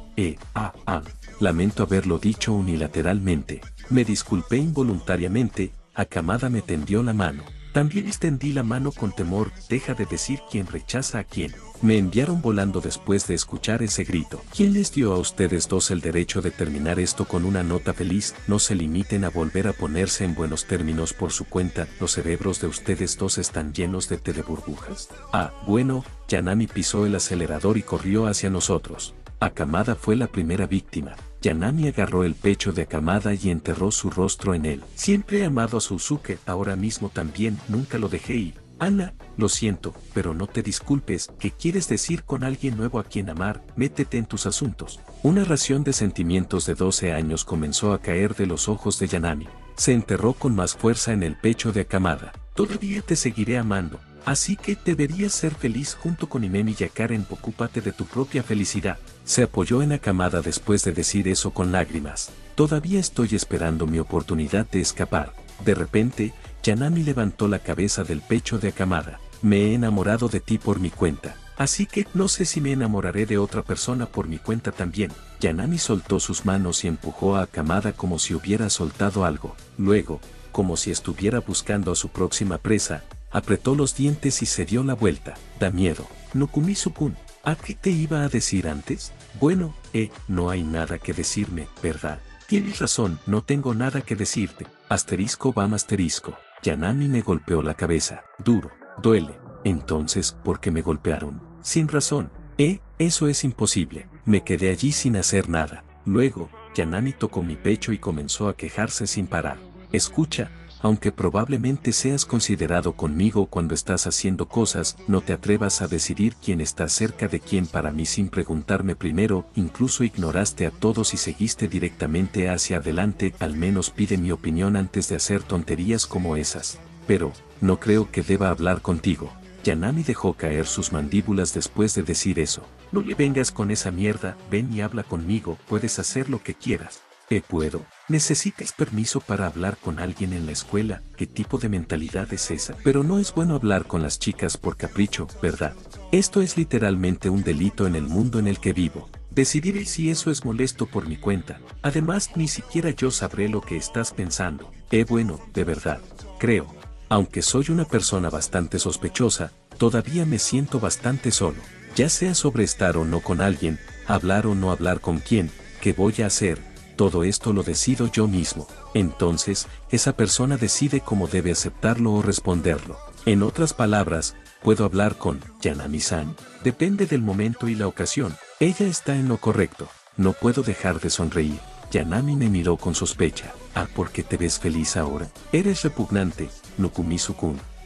Lamento haberlo dicho unilateralmente. Me disculpé involuntariamente. Akamada me tendió la mano. También extendí la mano con temor. Deja de decir quién rechaza a quién. Me enviaron volando después de escuchar ese grito. ¿Quién les dio a ustedes dos el derecho de terminar esto con una nota feliz? No se limiten a volver a ponerse en buenos términos por su cuenta. Los cerebros de ustedes dos están llenos de té de burbujas. Bueno, Yanami pisó el acelerador y corrió hacia nosotros. Akamada fue la primera víctima. Yanami agarró el pecho de Akamada y enterró su rostro en él. Siempre he amado a Suzuki, ahora mismo también, nunca lo dejé ir. Ana, lo siento, pero no te disculpes. ¿Qué quieres decir con alguien nuevo a quien amar? Métete en tus asuntos. Una ración de sentimientos de 12 años comenzó a caer de los ojos de Yanami. Se enterró con más fuerza en el pecho de Akamada. Todavía te seguiré amando, así que deberías ser feliz junto con Himemi y Karen. Ocúpate de tu propia felicidad. Se apoyó en Akamada después de decir eso con lágrimas. Todavía estoy esperando mi oportunidad de escapar. De repente, Yanami levantó la cabeza del pecho de Akamada. Me he enamorado de ti por mi cuenta, así que no sé si me enamoraré de otra persona por mi cuenta también. Yanami soltó sus manos y empujó a Akamada como si hubiera soltado algo. Luego, como si estuviera buscando a su próxima presa, apretó los dientes y se dio la vuelta. Da miedo. Nukumisu-kun, ¿a qué te iba a decir antes? Bueno, no hay nada que decirme, ¿verdad? Tienes razón, no tengo nada que decirte. Asterisco bam asterisco. Yanami me golpeó la cabeza. Duro. Duele. Entonces, ¿por qué me golpearon? Sin razón. Eso es imposible. Me quedé allí sin hacer nada. Luego, Yanami tocó mi pecho y comenzó a quejarse sin parar. Escucha, aunque probablemente seas considerado conmigo cuando estás haciendo cosas, no te atrevas a decidir quién está cerca de quién para mí sin preguntarme primero. Incluso ignoraste a todos y seguiste directamente hacia adelante. Al menos pide mi opinión antes de hacer tonterías como esas. Pero, no creo que deba hablar contigo. Yanami dejó caer sus mandíbulas después de decir eso. No le vengas con esa mierda, ven y habla conmigo, puedes hacer lo que quieras. ¿Puedo? ¿Necesitas permiso para hablar con alguien en la escuela? ¿Qué tipo de mentalidad es esa? Pero no es bueno hablar con las chicas por capricho, ¿verdad? Esto es literalmente un delito en el mundo en el que vivo. Decidiré si eso es molesto por mi cuenta. Además, ni siquiera yo sabré lo que estás pensando. Bueno, de verdad, creo. Aunque soy una persona bastante sospechosa, todavía me siento bastante solo. Ya sea sobre estar o no con alguien, hablar o no hablar con quién, ¿qué voy a hacer? Todo esto lo decido yo mismo. Entonces, esa persona decide cómo debe aceptarlo o responderlo. En otras palabras, ¿puedo hablar con Yanami-san? Depende del momento y la ocasión. Ella está en lo correcto. No puedo dejar de sonreír. Yanami me miró con sospecha. ¿Por qué te ves feliz ahora? Eres repugnante, Nukumisu-kun.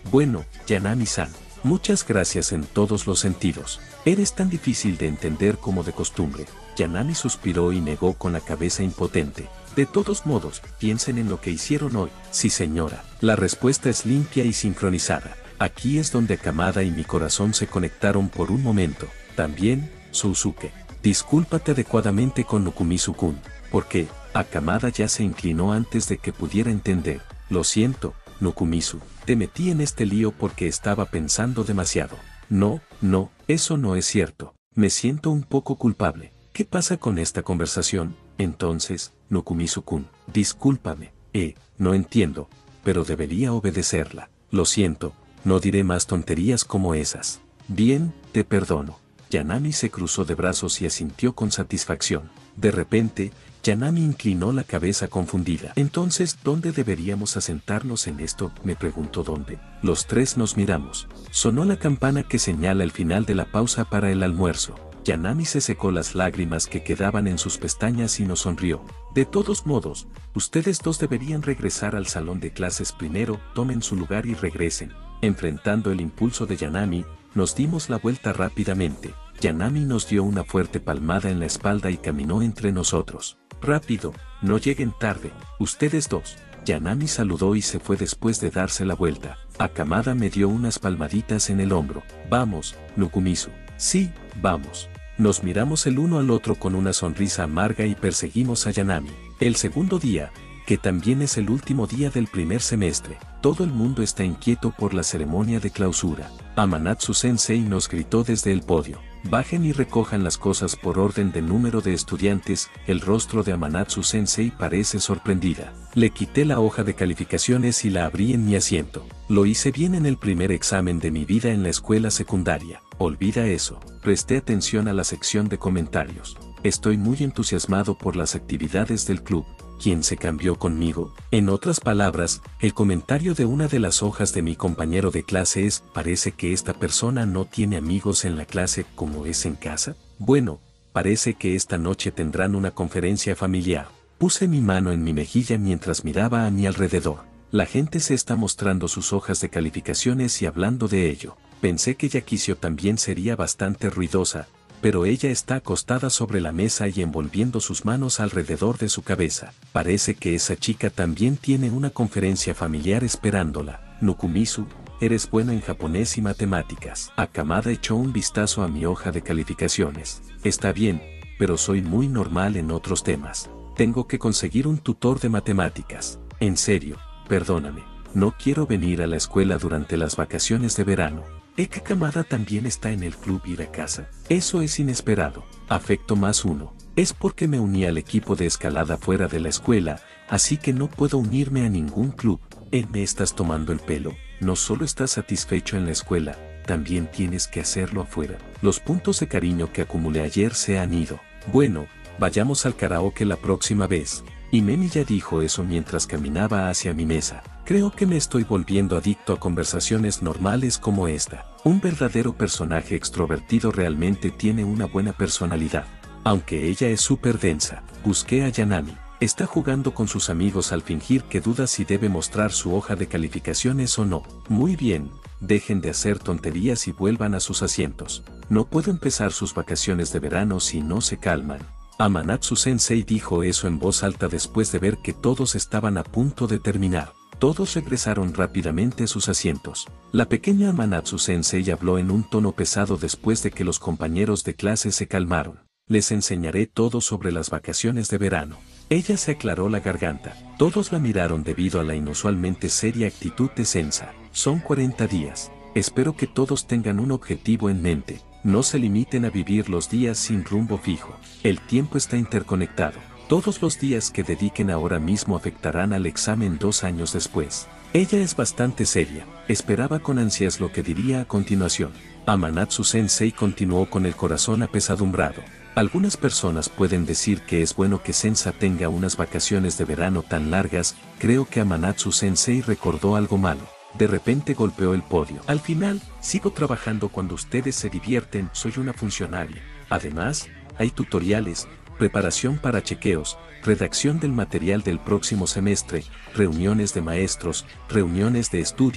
Bueno, Yanami-san, muchas gracias en todos los sentidos. Eres tan difícil de entender como de costumbre. Yanami suspiró y negó con la cabeza impotente. De todos modos, piensen en lo que hicieron hoy. Sí, señora. La respuesta es limpia y sincronizada. Aquí es donde Kamada y mi corazón se conectaron por un momento. También, Sousuke. Discúlpate adecuadamente con Nukumizu-kun. Porque, Kamada ya se inclinó antes de que pudiera entender. Lo siento, Nukumizu. Te metí en este lío porque estaba pensando demasiado. No, eso no es cierto. Me siento un poco culpable. ¿Qué pasa con esta conversación? Entonces, Nukumizu-kun, discúlpame. No entiendo, pero debería obedecerla. Lo siento, no diré más tonterías como esas. Bien, te perdono. Yanami se cruzó de brazos y asintió con satisfacción. De repente, Yanami inclinó la cabeza confundida. Entonces, ¿dónde deberíamos asentarnos en esto? Me preguntó dónde. Los tres nos miramos. Sonó la campana que señala el final de la pausa para el almuerzo. Yanami se secó las lágrimas que quedaban en sus pestañas y nos sonrió. De todos modos, ustedes dos deberían regresar al salón de clases primero, tomen su lugar y regresen. Enfrentando el impulso de Yanami, nos dimos la vuelta rápidamente. Yanami nos dio una fuerte palmada en la espalda y caminó entre nosotros. Rápido, no lleguen tarde, ustedes dos. Yanami saludó y se fue después de darse la vuelta. Kamada me dio unas palmaditas en el hombro. Vamos, Nukumizu. Sí, vamos. Nos miramos el uno al otro con una sonrisa amarga y perseguimos a Yanami. El segundo día, que también es el último día del primer semestre, todo el mundo está inquieto por la ceremonia de clausura. Amanatsu-sensei nos gritó desde el podio. Bajen y recojan las cosas por orden de número de estudiantes. El rostro de Amanatsu-sensei parece sorprendida. Le quité la hoja de calificaciones y la abrí en mi asiento. Lo hice bien en el primer examen de mi vida en la escuela secundaria. Olvida eso. Presté atención a la sección de comentarios. Estoy muy entusiasmado por las actividades del club. ¿Quién se cambió conmigo? En otras palabras, el comentario de una de las hojas de mi compañero de clase es: parece que esta persona no tiene amigos en la clase como es en casa. Bueno, parece que esta noche tendrán una conferencia familiar. Puse mi mano en mi mejilla mientras miraba a mi alrededor. La gente se está mostrando sus hojas de calificaciones y hablando de ello. Pensé que Yakisio también sería bastante ruidosa, pero ella está acostada sobre la mesa y envolviendo sus manos alrededor de su cabeza. Parece que esa chica también tiene una conferencia familiar esperándola. Nukumizu, eres bueno en japonés y matemáticas. Kamada echó un vistazo a mi hoja de calificaciones. Está bien, pero soy muy normal en otros temas. Tengo que conseguir un tutor de matemáticas. En serio, perdóname. No quiero venir a la escuela durante las vacaciones de verano. Kamada también está en el club ir a casa. Eso es inesperado. Afecto +1. Es porque me uní al equipo de escalada fuera de la escuela, así que no puedo unirme a ningún club. ¿Me estás tomando el pelo? No solo estás satisfecho en la escuela, también tienes que hacerlo afuera. Los puntos de cariño que acumulé ayer se han ido. Bueno, vayamos al karaoke la próxima vez. Y Memi ya dijo eso mientras caminaba hacia mi mesa. Creo que me estoy volviendo adicto a conversaciones normales como esta. Un verdadero personaje extrovertido realmente tiene una buena personalidad. Aunque ella es súper densa. Busqué a Yanami. Está jugando con sus amigos al fingir que duda si debe mostrar su hoja de calificaciones o no. Muy bien, dejen de hacer tonterías y vuelvan a sus asientos. No puedo empezar sus vacaciones de verano si no se calman. Amanatsu-sensei dijo eso en voz alta después de ver que todos estaban a punto de terminar. Todos regresaron rápidamente a sus asientos. La pequeña Amanatsu-sensei habló en un tono pesado después de que los compañeros de clase se calmaron. Les enseñaré todo sobre las vacaciones de verano. Ella se aclaró la garganta. Todos la miraron debido a la inusualmente seria actitud de Sensa. Son 40 días. Espero que todos tengan un objetivo en mente. No se limiten a vivir los días sin rumbo fijo. El tiempo está interconectado. Todos los días que dediquen ahora mismo afectarán al examen 2 años después. Ella es bastante seria. Esperaba con ansias lo que diría a continuación. Amanatsu-sensei continuó con el corazón apesadumbrado. Algunas personas pueden decir que es bueno que Sensa tenga unas vacaciones de verano tan largas. Creo que Amanatsu-sensei recordó algo malo. De repente golpeó el podio. Al final, sigo trabajando cuando ustedes se divierten, soy una funcionaria. Además, hay tutoriales, preparación para chequeos, redacción del material del próximo semestre, reuniones de maestros, reuniones de estudio,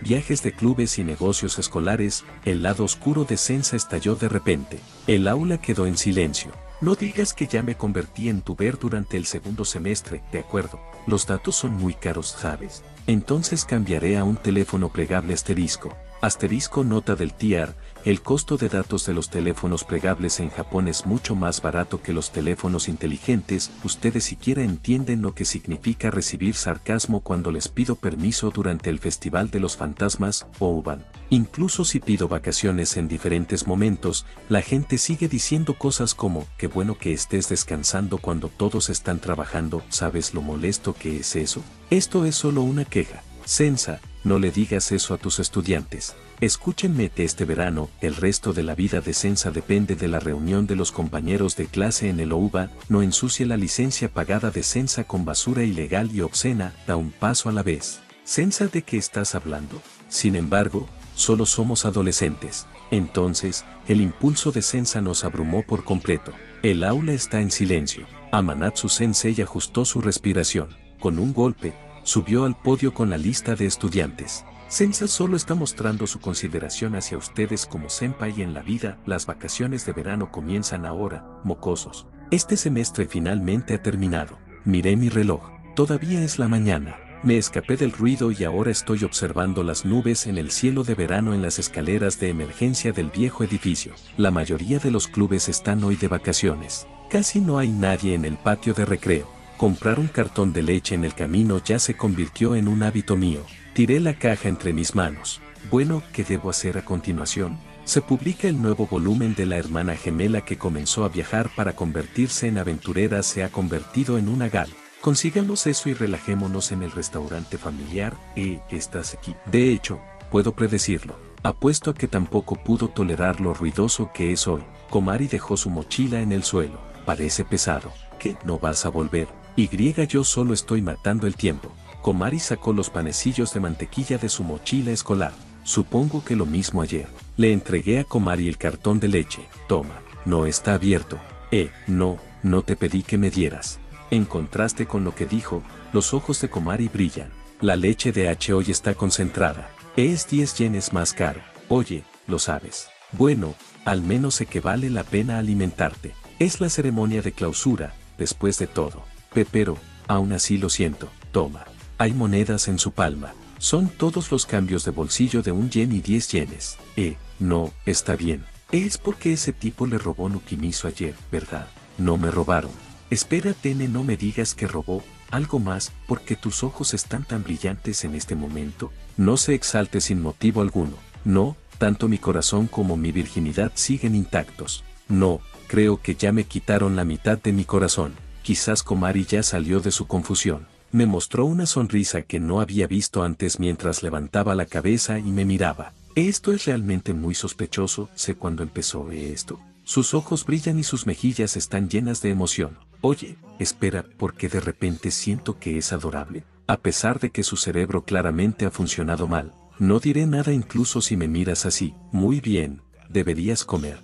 viajes de clubes y negocios escolares. El lado oscuro de Sensa estalló de repente. El aula quedó en silencio. No digas que ya me convertí en tuber durante el segundo semestre, de acuerdo. Los datos son muy caros, ¿sabes? Entonces cambiaré a un teléfono plegable asterisco. Asterisco nota del TIAR, el costo de datos de los teléfonos plegables en Japón es mucho más barato que los teléfonos inteligentes. Ustedes siquiera entienden lo que significa recibir sarcasmo cuando les pido permiso durante el Festival de los Fantasmas, o UBAN. Incluso si pido vacaciones en diferentes momentos, la gente sigue diciendo cosas como, qué bueno que estés descansando cuando todos están trabajando. ¿Sabes lo molesto que es eso? Esto es solo una queja. Sensa, no le digas eso a tus estudiantes. Escúchenme este verano, el resto de la vida de Sensa depende de la reunión de los compañeros de clase en el OUBA. No ensucie la licencia pagada de Sensa con basura ilegal y obscena. Da un paso a la vez. Sensa, ¿de qué estás hablando? Sin embargo, solo somos adolescentes. Entonces, el impulso de Sensa nos abrumó por completo. El aula está en silencio. Amanatsu Sensei ajustó su respiración. Con un golpe, subió al podio con la lista de estudiantes. Sensa solo está mostrando su consideración hacia ustedes como senpai en la vida. Las vacaciones de verano comienzan ahora, mocosos. Este semestre finalmente ha terminado. Miré mi reloj. Todavía es la mañana. Me escapé del ruido y ahora estoy observando las nubes en el cielo de verano en las escaleras de emergencia del viejo edificio. La mayoría de los clubes están hoy de vacaciones. Casi no hay nadie en el patio de recreo. Comprar un cartón de leche en el camino ya se convirtió en un hábito mío. Tiré la caja entre mis manos. Bueno, ¿qué debo hacer a continuación? Se publica el nuevo volumen de la hermana gemela que comenzó a viajar para convertirse en aventurera. Se ha convertido en una gal. Consigamos eso y relajémonos en el restaurante familiar. Estás aquí. De hecho, puedo predecirlo. Apuesto a que tampoco pudo tolerar lo ruidoso que es hoy. Komari dejó su mochila en el suelo. Parece pesado. ¿Qué? ¿No vas a volver? Yo solo estoy matando el tiempo. Komari sacó los panecillos de mantequilla de su mochila escolar. Supongo que lo mismo ayer. Le entregué a Komari el cartón de leche. Toma. No está abierto. No te pedí que me dieras. En contraste con lo que dijo, los ojos de Komari brillan. La leche de H hoy está concentrada. Es 10 yenes más caro. Oye, lo sabes. Bueno, al menos sé que vale la pena alimentarte. Es la ceremonia de clausura, después de todo. Pero, aún así lo siento. Toma. Hay monedas en su palma. Son todos los cambios de bolsillo de 1 yen y 10 yenes. No, está bien. Es porque ese tipo le robó Nukimiso ayer, ¿verdad? No me robaron. Espera, Tene, no me digas que robó algo más, porque tus ojos están tan brillantes en este momento. No se exalte sin motivo alguno. No, tanto mi corazón como mi virginidad siguen intactos. No, creo que ya me quitaron la mitad de mi corazón. Quizás Komari ya salió de su confusión. Me mostró una sonrisa que no había visto antes mientras levantaba la cabeza y me miraba. Esto es realmente muy sospechoso. Sé cuándo empezó esto. Sus ojos brillan y sus mejillas están llenas de emoción. Oye, espera, porque de repente siento que es adorable. A pesar de que su cerebro claramente ha funcionado mal. No diré nada incluso si me miras así. Muy bien, deberías comer.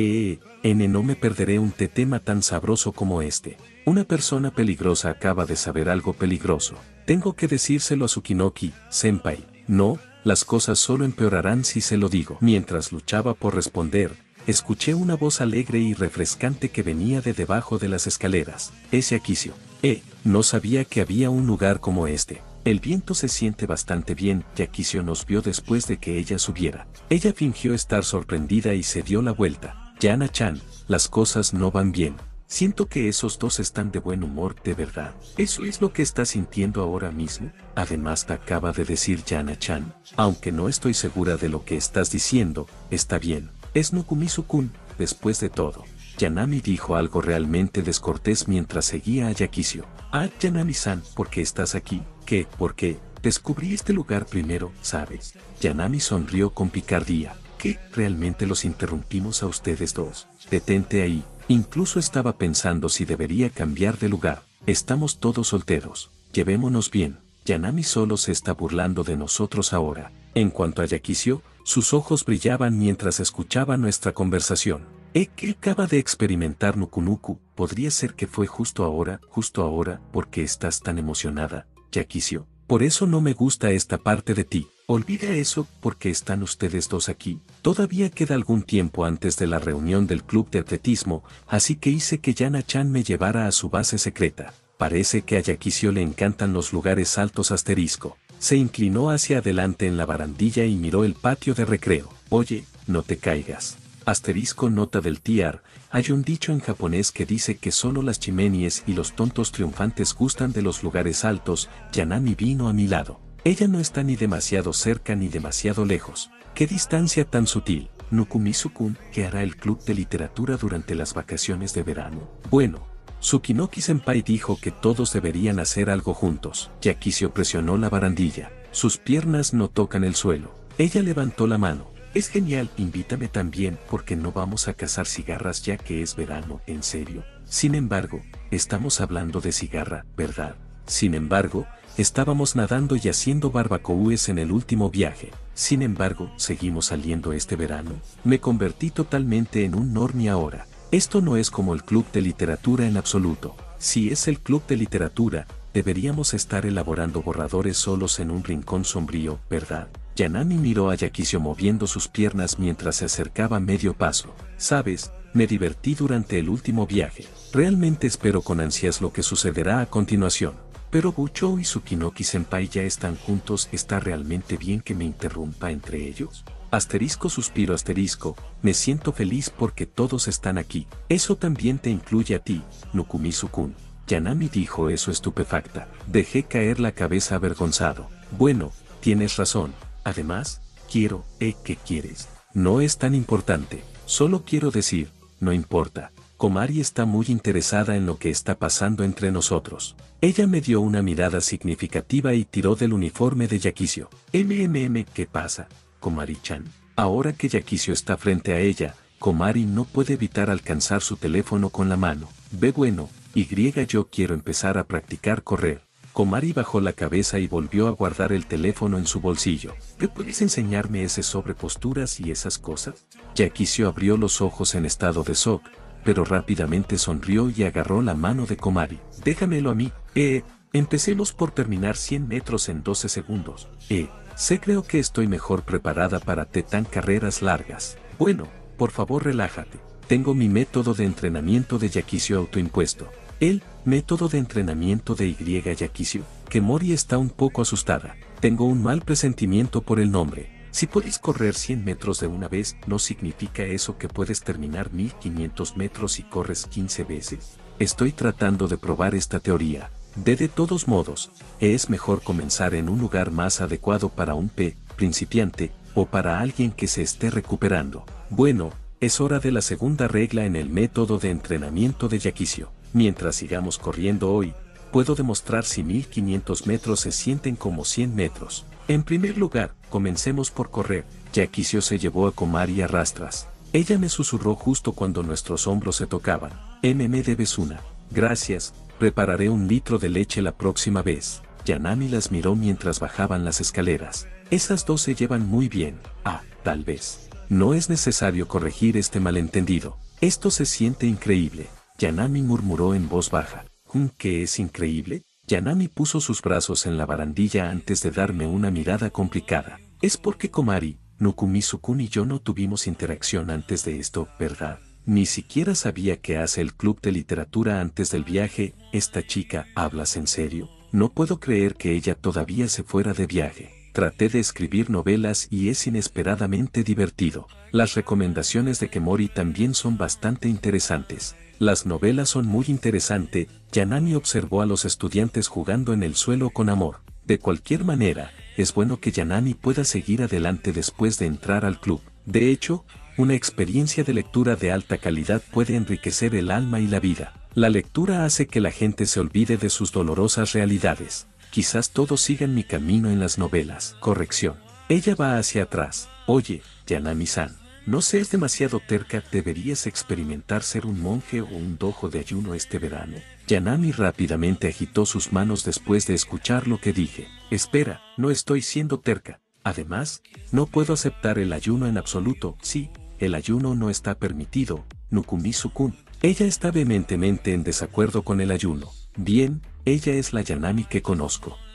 No me perderé un tetema tan sabroso como este. Una persona peligrosa acaba de saber algo peligroso. Tengo que decírselo a Tsukinoki, senpai. No, las cosas solo empeorarán si se lo digo. Mientras luchaba por responder, escuché una voz alegre y refrescante que venía de debajo de las escaleras. Es Yakizo. No sabía que había un lugar como este. El viento se siente bastante bien. Yakizo nos vio después de que ella subiera. Ella fingió estar sorprendida y se dio la vuelta. Yana-chan, las cosas no van bien. Siento que esos dos están de buen humor, ¿de verdad? ¿Eso es lo que estás sintiendo ahora mismo? Además te acaba de decir Yana-chan. Aunque no estoy segura de lo que estás diciendo, está bien. Es Nukumizu-kun, después de todo. Yanami dijo algo realmente descortés mientras seguía a Yakizo. Yanami-san, ¿por qué estás aquí? ¿Qué? ¿Por qué? Descubrí este lugar primero, ¿sabes? Yanami sonrió con picardía. ¿Qué? ¿Realmente los interrumpimos a ustedes dos? Detente ahí. Incluso estaba pensando si debería cambiar de lugar. Estamos todos solteros. Llevémonos bien. Yanami solo se está burlando de nosotros ahora. En cuanto a Yakizo, sus ojos brillaban mientras escuchaba nuestra conversación. ¿Qué acaba de experimentar Nukunuku? Podría ser que fue justo ahora, ¿por qué estás tan emocionada, Yakizo? Por eso no me gusta esta parte de ti. Olvida eso porque están ustedes dos aquí. Todavía queda algún tiempo antes de la reunión del club de atletismo, así que hice que Yana-chan me llevara a su base secreta. Parece que a Yakisio le encantan los lugares altos asterisco. Se inclinó hacia adelante en la barandilla y miró el patio de recreo. Oye, no te caigas. Asterisco nota del TR, hay un dicho en japonés que dice que solo las chimenies y los tontos triunfantes gustan de los lugares altos. Yanami vino a mi lado. Ella no está ni demasiado cerca ni demasiado lejos. ¿Qué distancia tan sutil? Nukumizu-kun, ¿qué hará el club de literatura durante las vacaciones de verano? Bueno, Tsukinoki-senpai dijo que todos deberían hacer algo juntos. Yakisio presionó la barandilla. Sus piernas no tocan el suelo. Ella levantó la mano. Es genial, invítame también porque no vamos a cazar cigarras ya que es verano, ¿en serio? Sin embargo, estamos hablando de cigarra, ¿verdad? Sin embargo, estábamos nadando y haciendo barbacoas en el último viaje. Sin embargo, seguimos saliendo este verano. Me convertí totalmente en un normie ahora. Esto no es como el club de literatura en absoluto. Si es el club de literatura, deberíamos estar elaborando borradores solos en un rincón sombrío, ¿verdad? Yanami miró a Yakisio moviendo sus piernas mientras se acercaba medio paso. Sabes, me divertí durante el último viaje. Realmente espero con ansias lo que sucederá a continuación. Pero Buchou y Tsukinoki-senpai ya están juntos. ¿Está realmente bien que me interrumpa entre ellos? Asterisco suspiro asterisco, me siento feliz porque todos están aquí. Eso también te incluye a ti, Nukumizu-kun. Yanami dijo eso estupefacta. Dejé caer la cabeza avergonzado. Bueno, tienes razón. Además, quiero, ¿qué quieres? No es tan importante. Solo quiero decir, no importa. Komari está muy interesada en lo que está pasando entre nosotros. Ella me dio una mirada significativa y tiró del uniforme de Yakisio. ¿Qué pasa, Komari-chan? Ahora que Yakisio está frente a ella, Komari no puede evitar alcanzar su teléfono con la mano. Bueno, yo quiero empezar a practicar correr. Komari bajó la cabeza y volvió a guardar el teléfono en su bolsillo. ¿Puedes enseñarme ese sobre posturas y esas cosas? Yakisio abrió los ojos en estado de shock, pero rápidamente sonrió y agarró la mano de Komari. Déjamelo a mí. Empecemos por terminar 100 metros en 12 segundos. Creo que estoy mejor preparada para tan carreras largas. Bueno, por favor relájate. Tengo mi método de entrenamiento de Yakisio autoimpuesto. El método de entrenamiento de Yakisio. Que Mori está un poco asustada. Tengo un mal presentimiento por el nombre. Si puedes correr 100 metros de una vez, ¿no significa eso que puedes terminar 1500 metros y corres 15 veces? Estoy tratando de probar esta teoría. De todos modos, es mejor comenzar en un lugar más adecuado para un principiante, o para alguien que se esté recuperando. Bueno, es hora de la segunda regla en el método de entrenamiento de Yakisio. Mientras sigamos corriendo hoy, puedo demostrar si 1500 metros se sienten como 100 metros. En primer lugar, comencemos por correr. Yakisio se llevó a Komari a rastras. Ella me susurró justo cuando nuestros hombros se tocaban. Me debes una. Gracias, prepararé 1 litro de leche la próxima vez. Yanami las miró mientras bajaban las escaleras. Esas dos se llevan muy bien. Tal vez. No es necesario corregir este malentendido. Esto se siente increíble. Yanami murmuró en voz baja. ¿Qué es increíble? Yanami puso sus brazos en la barandilla antes de darme una mirada complicada. Es porque Komari, Nukumizu-kun y yo no tuvimos interacción antes de esto, ¿verdad? Ni siquiera sabía qué hace el club de literatura antes del viaje. Esta chica, ¿hablas en serio? No puedo creer que ella todavía se fuera de viaje. Traté de escribir novelas y es inesperadamente divertido. Las recomendaciones de Kemori también son bastante interesantes. Las novelas son muy interesantes. Yanami observó a los estudiantes jugando en el suelo con amor. De cualquier manera, es bueno que Yanami pueda seguir adelante después de entrar al club. De hecho, una experiencia de lectura de alta calidad puede enriquecer el alma y la vida. La lectura hace que la gente se olvide de sus dolorosas realidades. Quizás todos sigan mi camino en las novelas. Corrección. Ella va hacia atrás. Oye, Yanami-san. No seas demasiado terca, deberías experimentar ser un monje o un dojo de ayuno este verano. Yanami rápidamente agitó sus manos después de escuchar lo que dije. Espera, no estoy siendo terca. Además, no puedo aceptar el ayuno en absoluto. Sí, el ayuno no está permitido, Nukumizu-kun. Ella está vehementemente en desacuerdo con el ayuno. Bien, ella es la Yanami que conozco.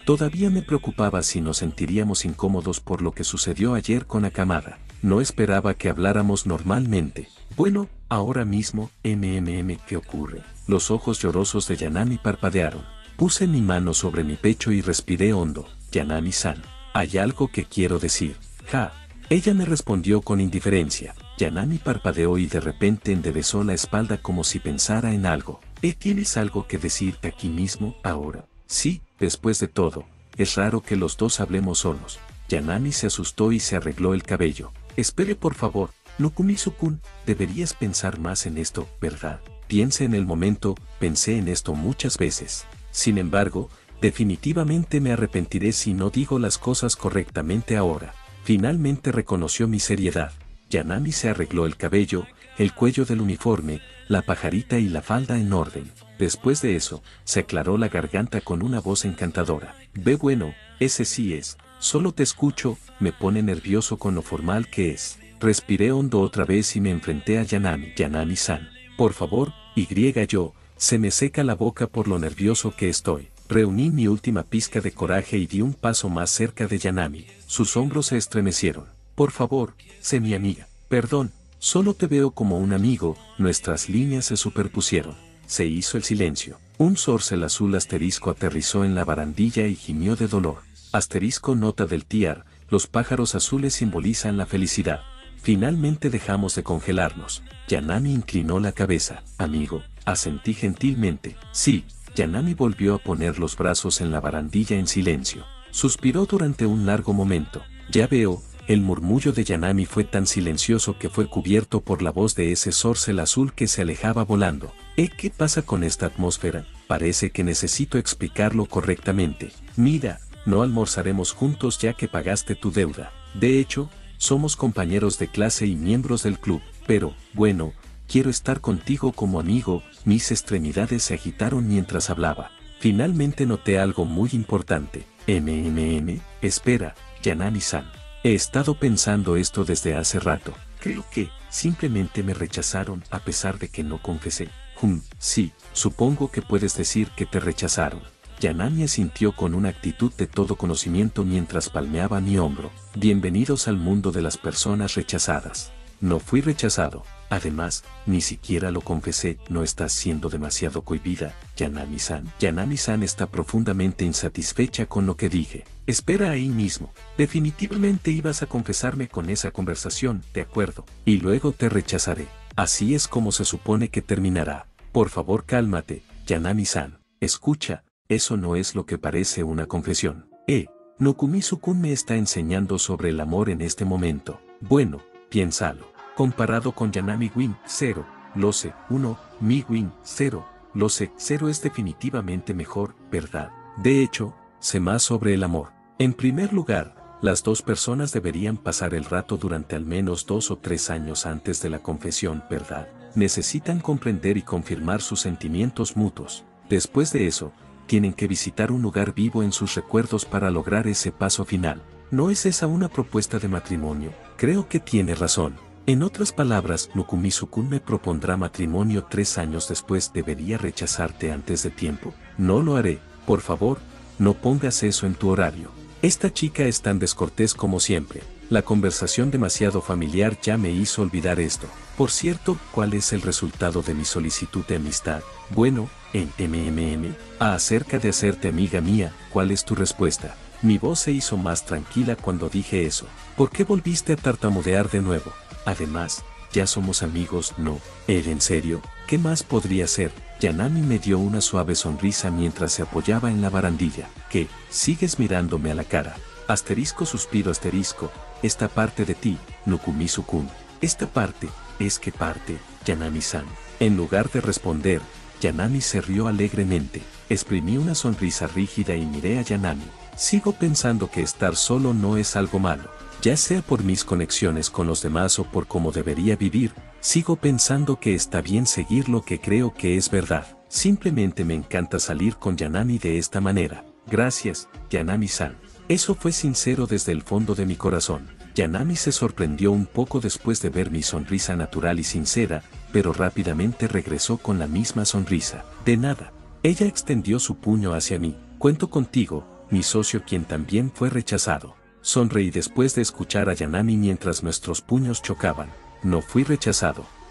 Todavía me preocupaba si nos sentiríamos incómodos por lo que sucedió ayer con Akamada. No esperaba que habláramos normalmente. Bueno, ahora mismo, ¿qué ocurre? Los ojos llorosos de Yanami parpadearon. Puse mi mano sobre mi pecho y respiré hondo. Yanami-san, hay algo que quiero decir. Ja. Ella me respondió con indiferencia. Yanami parpadeó y de repente enderezó la espalda como si pensara en algo. ¿Tienes algo que decirte aquí mismo, ahora? Sí, después de todo, es raro que los dos hablemos solos. Yanami se asustó y se arregló el cabello. Espere por favor, Nukumizu-kun, deberías pensar más en esto, ¿verdad? Piense en el momento, pensé en esto muchas veces. Sin embargo, definitivamente me arrepentiré si no digo las cosas correctamente ahora. Finalmente reconoció mi seriedad. Yanami se arregló el cabello, el cuello del uniforme, la pajarita y la falda en orden. Después de eso, se aclaró la garganta con una voz encantadora. Ve bueno, ese sí es. Solo te escucho, me pone nervioso con lo formal que es. Respiré hondo otra vez y me enfrenté a Yanami. Yanami-san, por favor, yo, se me seca la boca por lo nervioso que estoy. Reuní mi última pizca de coraje y di un paso más cerca de Yanami. Sus hombros se estremecieron. Por favor, sé mi amiga. Perdón, solo te veo como un amigo. Nuestras líneas se superpusieron. Se hizo el silencio. Un sorcel azul asterisco aterrizó en la barandilla y gimió de dolor. Asterisco nota del tiar, los pájaros azules simbolizan la felicidad. Finalmente dejamos de congelarnos. Yanami inclinó la cabeza. Amigo, asentí gentilmente. Sí. Yanami volvió a poner los brazos en la barandilla en silencio. Suspiró durante un largo momento. Ya veo, el murmullo de Yanami fue tan silencioso que fue cubierto por la voz de ese sorcel azul que se alejaba volando. ¿Qué pasa con esta atmósfera? Parece que necesito explicarlo correctamente. Mira, no almorzaremos juntos ya que pagaste tu deuda. De hecho, somos compañeros de clase y miembros del club. Pero, bueno, quiero estar contigo como amigo. Mis extremidades se agitaron mientras hablaba. Finalmente noté algo muy importante. Espera, Yanami-san. He estado pensando esto desde hace rato. Creo que, simplemente me rechazaron a pesar de que no confesé. Sí, supongo que puedes decir que te rechazaron. Yanami asintió con una actitud de todo conocimiento mientras palmeaba mi hombro. Bienvenidos al mundo de las personas rechazadas. No fui rechazado. Además, ni siquiera lo confesé. No estás siendo demasiado cohibida, Yanami-san. Yanami-san está profundamente insatisfecha con lo que dije. Espera ahí mismo. Definitivamente ibas a confesarme con esa conversación, ¿de acuerdo? Y luego te rechazaré. Así es como se supone que terminará. Por favor cálmate, Yanami-san. Escucha, eso no es lo que parece una confesión. Nukumizu-kun me está enseñando sobre el amor en este momento. Bueno, piénsalo. Comparado con Yanami Win 0, lo sé, 1, mi Win 0, lo sé, 0 es definitivamente mejor, ¿verdad? De hecho, sé más sobre el amor. En primer lugar, las dos personas deberían pasar el rato durante al menos 2 o 3 años antes de la confesión, ¿verdad? Necesitan comprender y confirmar sus sentimientos mutuos. Después de eso, tienen que visitar un lugar vivo en sus recuerdos para lograr ese paso final. ¿No es esa una propuesta de matrimonio? Creo que tiene razón. En otras palabras, Nukumizu-kun me propondrá matrimonio 3 años después. ¿Debería rechazarte antes de tiempo? No lo haré, por favor, no pongas eso en tu horario. Esta chica es tan descortés como siempre. La conversación demasiado familiar ya me hizo olvidar esto. Por cierto, ¿cuál es el resultado de mi solicitud de amistad? Bueno, acerca de hacerte amiga mía, ¿cuál es tu respuesta? Mi voz se hizo más tranquila cuando dije eso. ¿Por qué volviste a tartamudear de nuevo? Además, ya somos amigos, ¿no? ¿En serio? ¿Qué más podría ser? Yanami me dio una suave sonrisa mientras se apoyaba en la barandilla. ¿Qué? ¿Sigues mirándome a la cara? Asterisco suspiro asterisco. Esta parte de ti, Nukumizu-kun. Esta parte, ¿es qué parte, Yanami-san? En lugar de responder, Yanami se rió alegremente. Exprimí una sonrisa rígida y miré a Yanami. Sigo pensando que estar solo no es algo malo. Ya sea por mis conexiones con los demás o por cómo debería vivir, sigo pensando que está bien seguir lo que creo que es verdad. Simplemente me encanta salir con Yanami de esta manera. Gracias, Yanami-san. Eso fue sincero desde el fondo de mi corazón. Yanami se sorprendió un poco después de ver mi sonrisa natural y sincera, pero rápidamente regresó con la misma sonrisa. De nada. Ella extendió su puño hacia mí. Cuento contigo, mi socio quien también fue rechazado. Sonreí después de escuchar a Yanami mientras nuestros puños chocaban. No fui rechazado.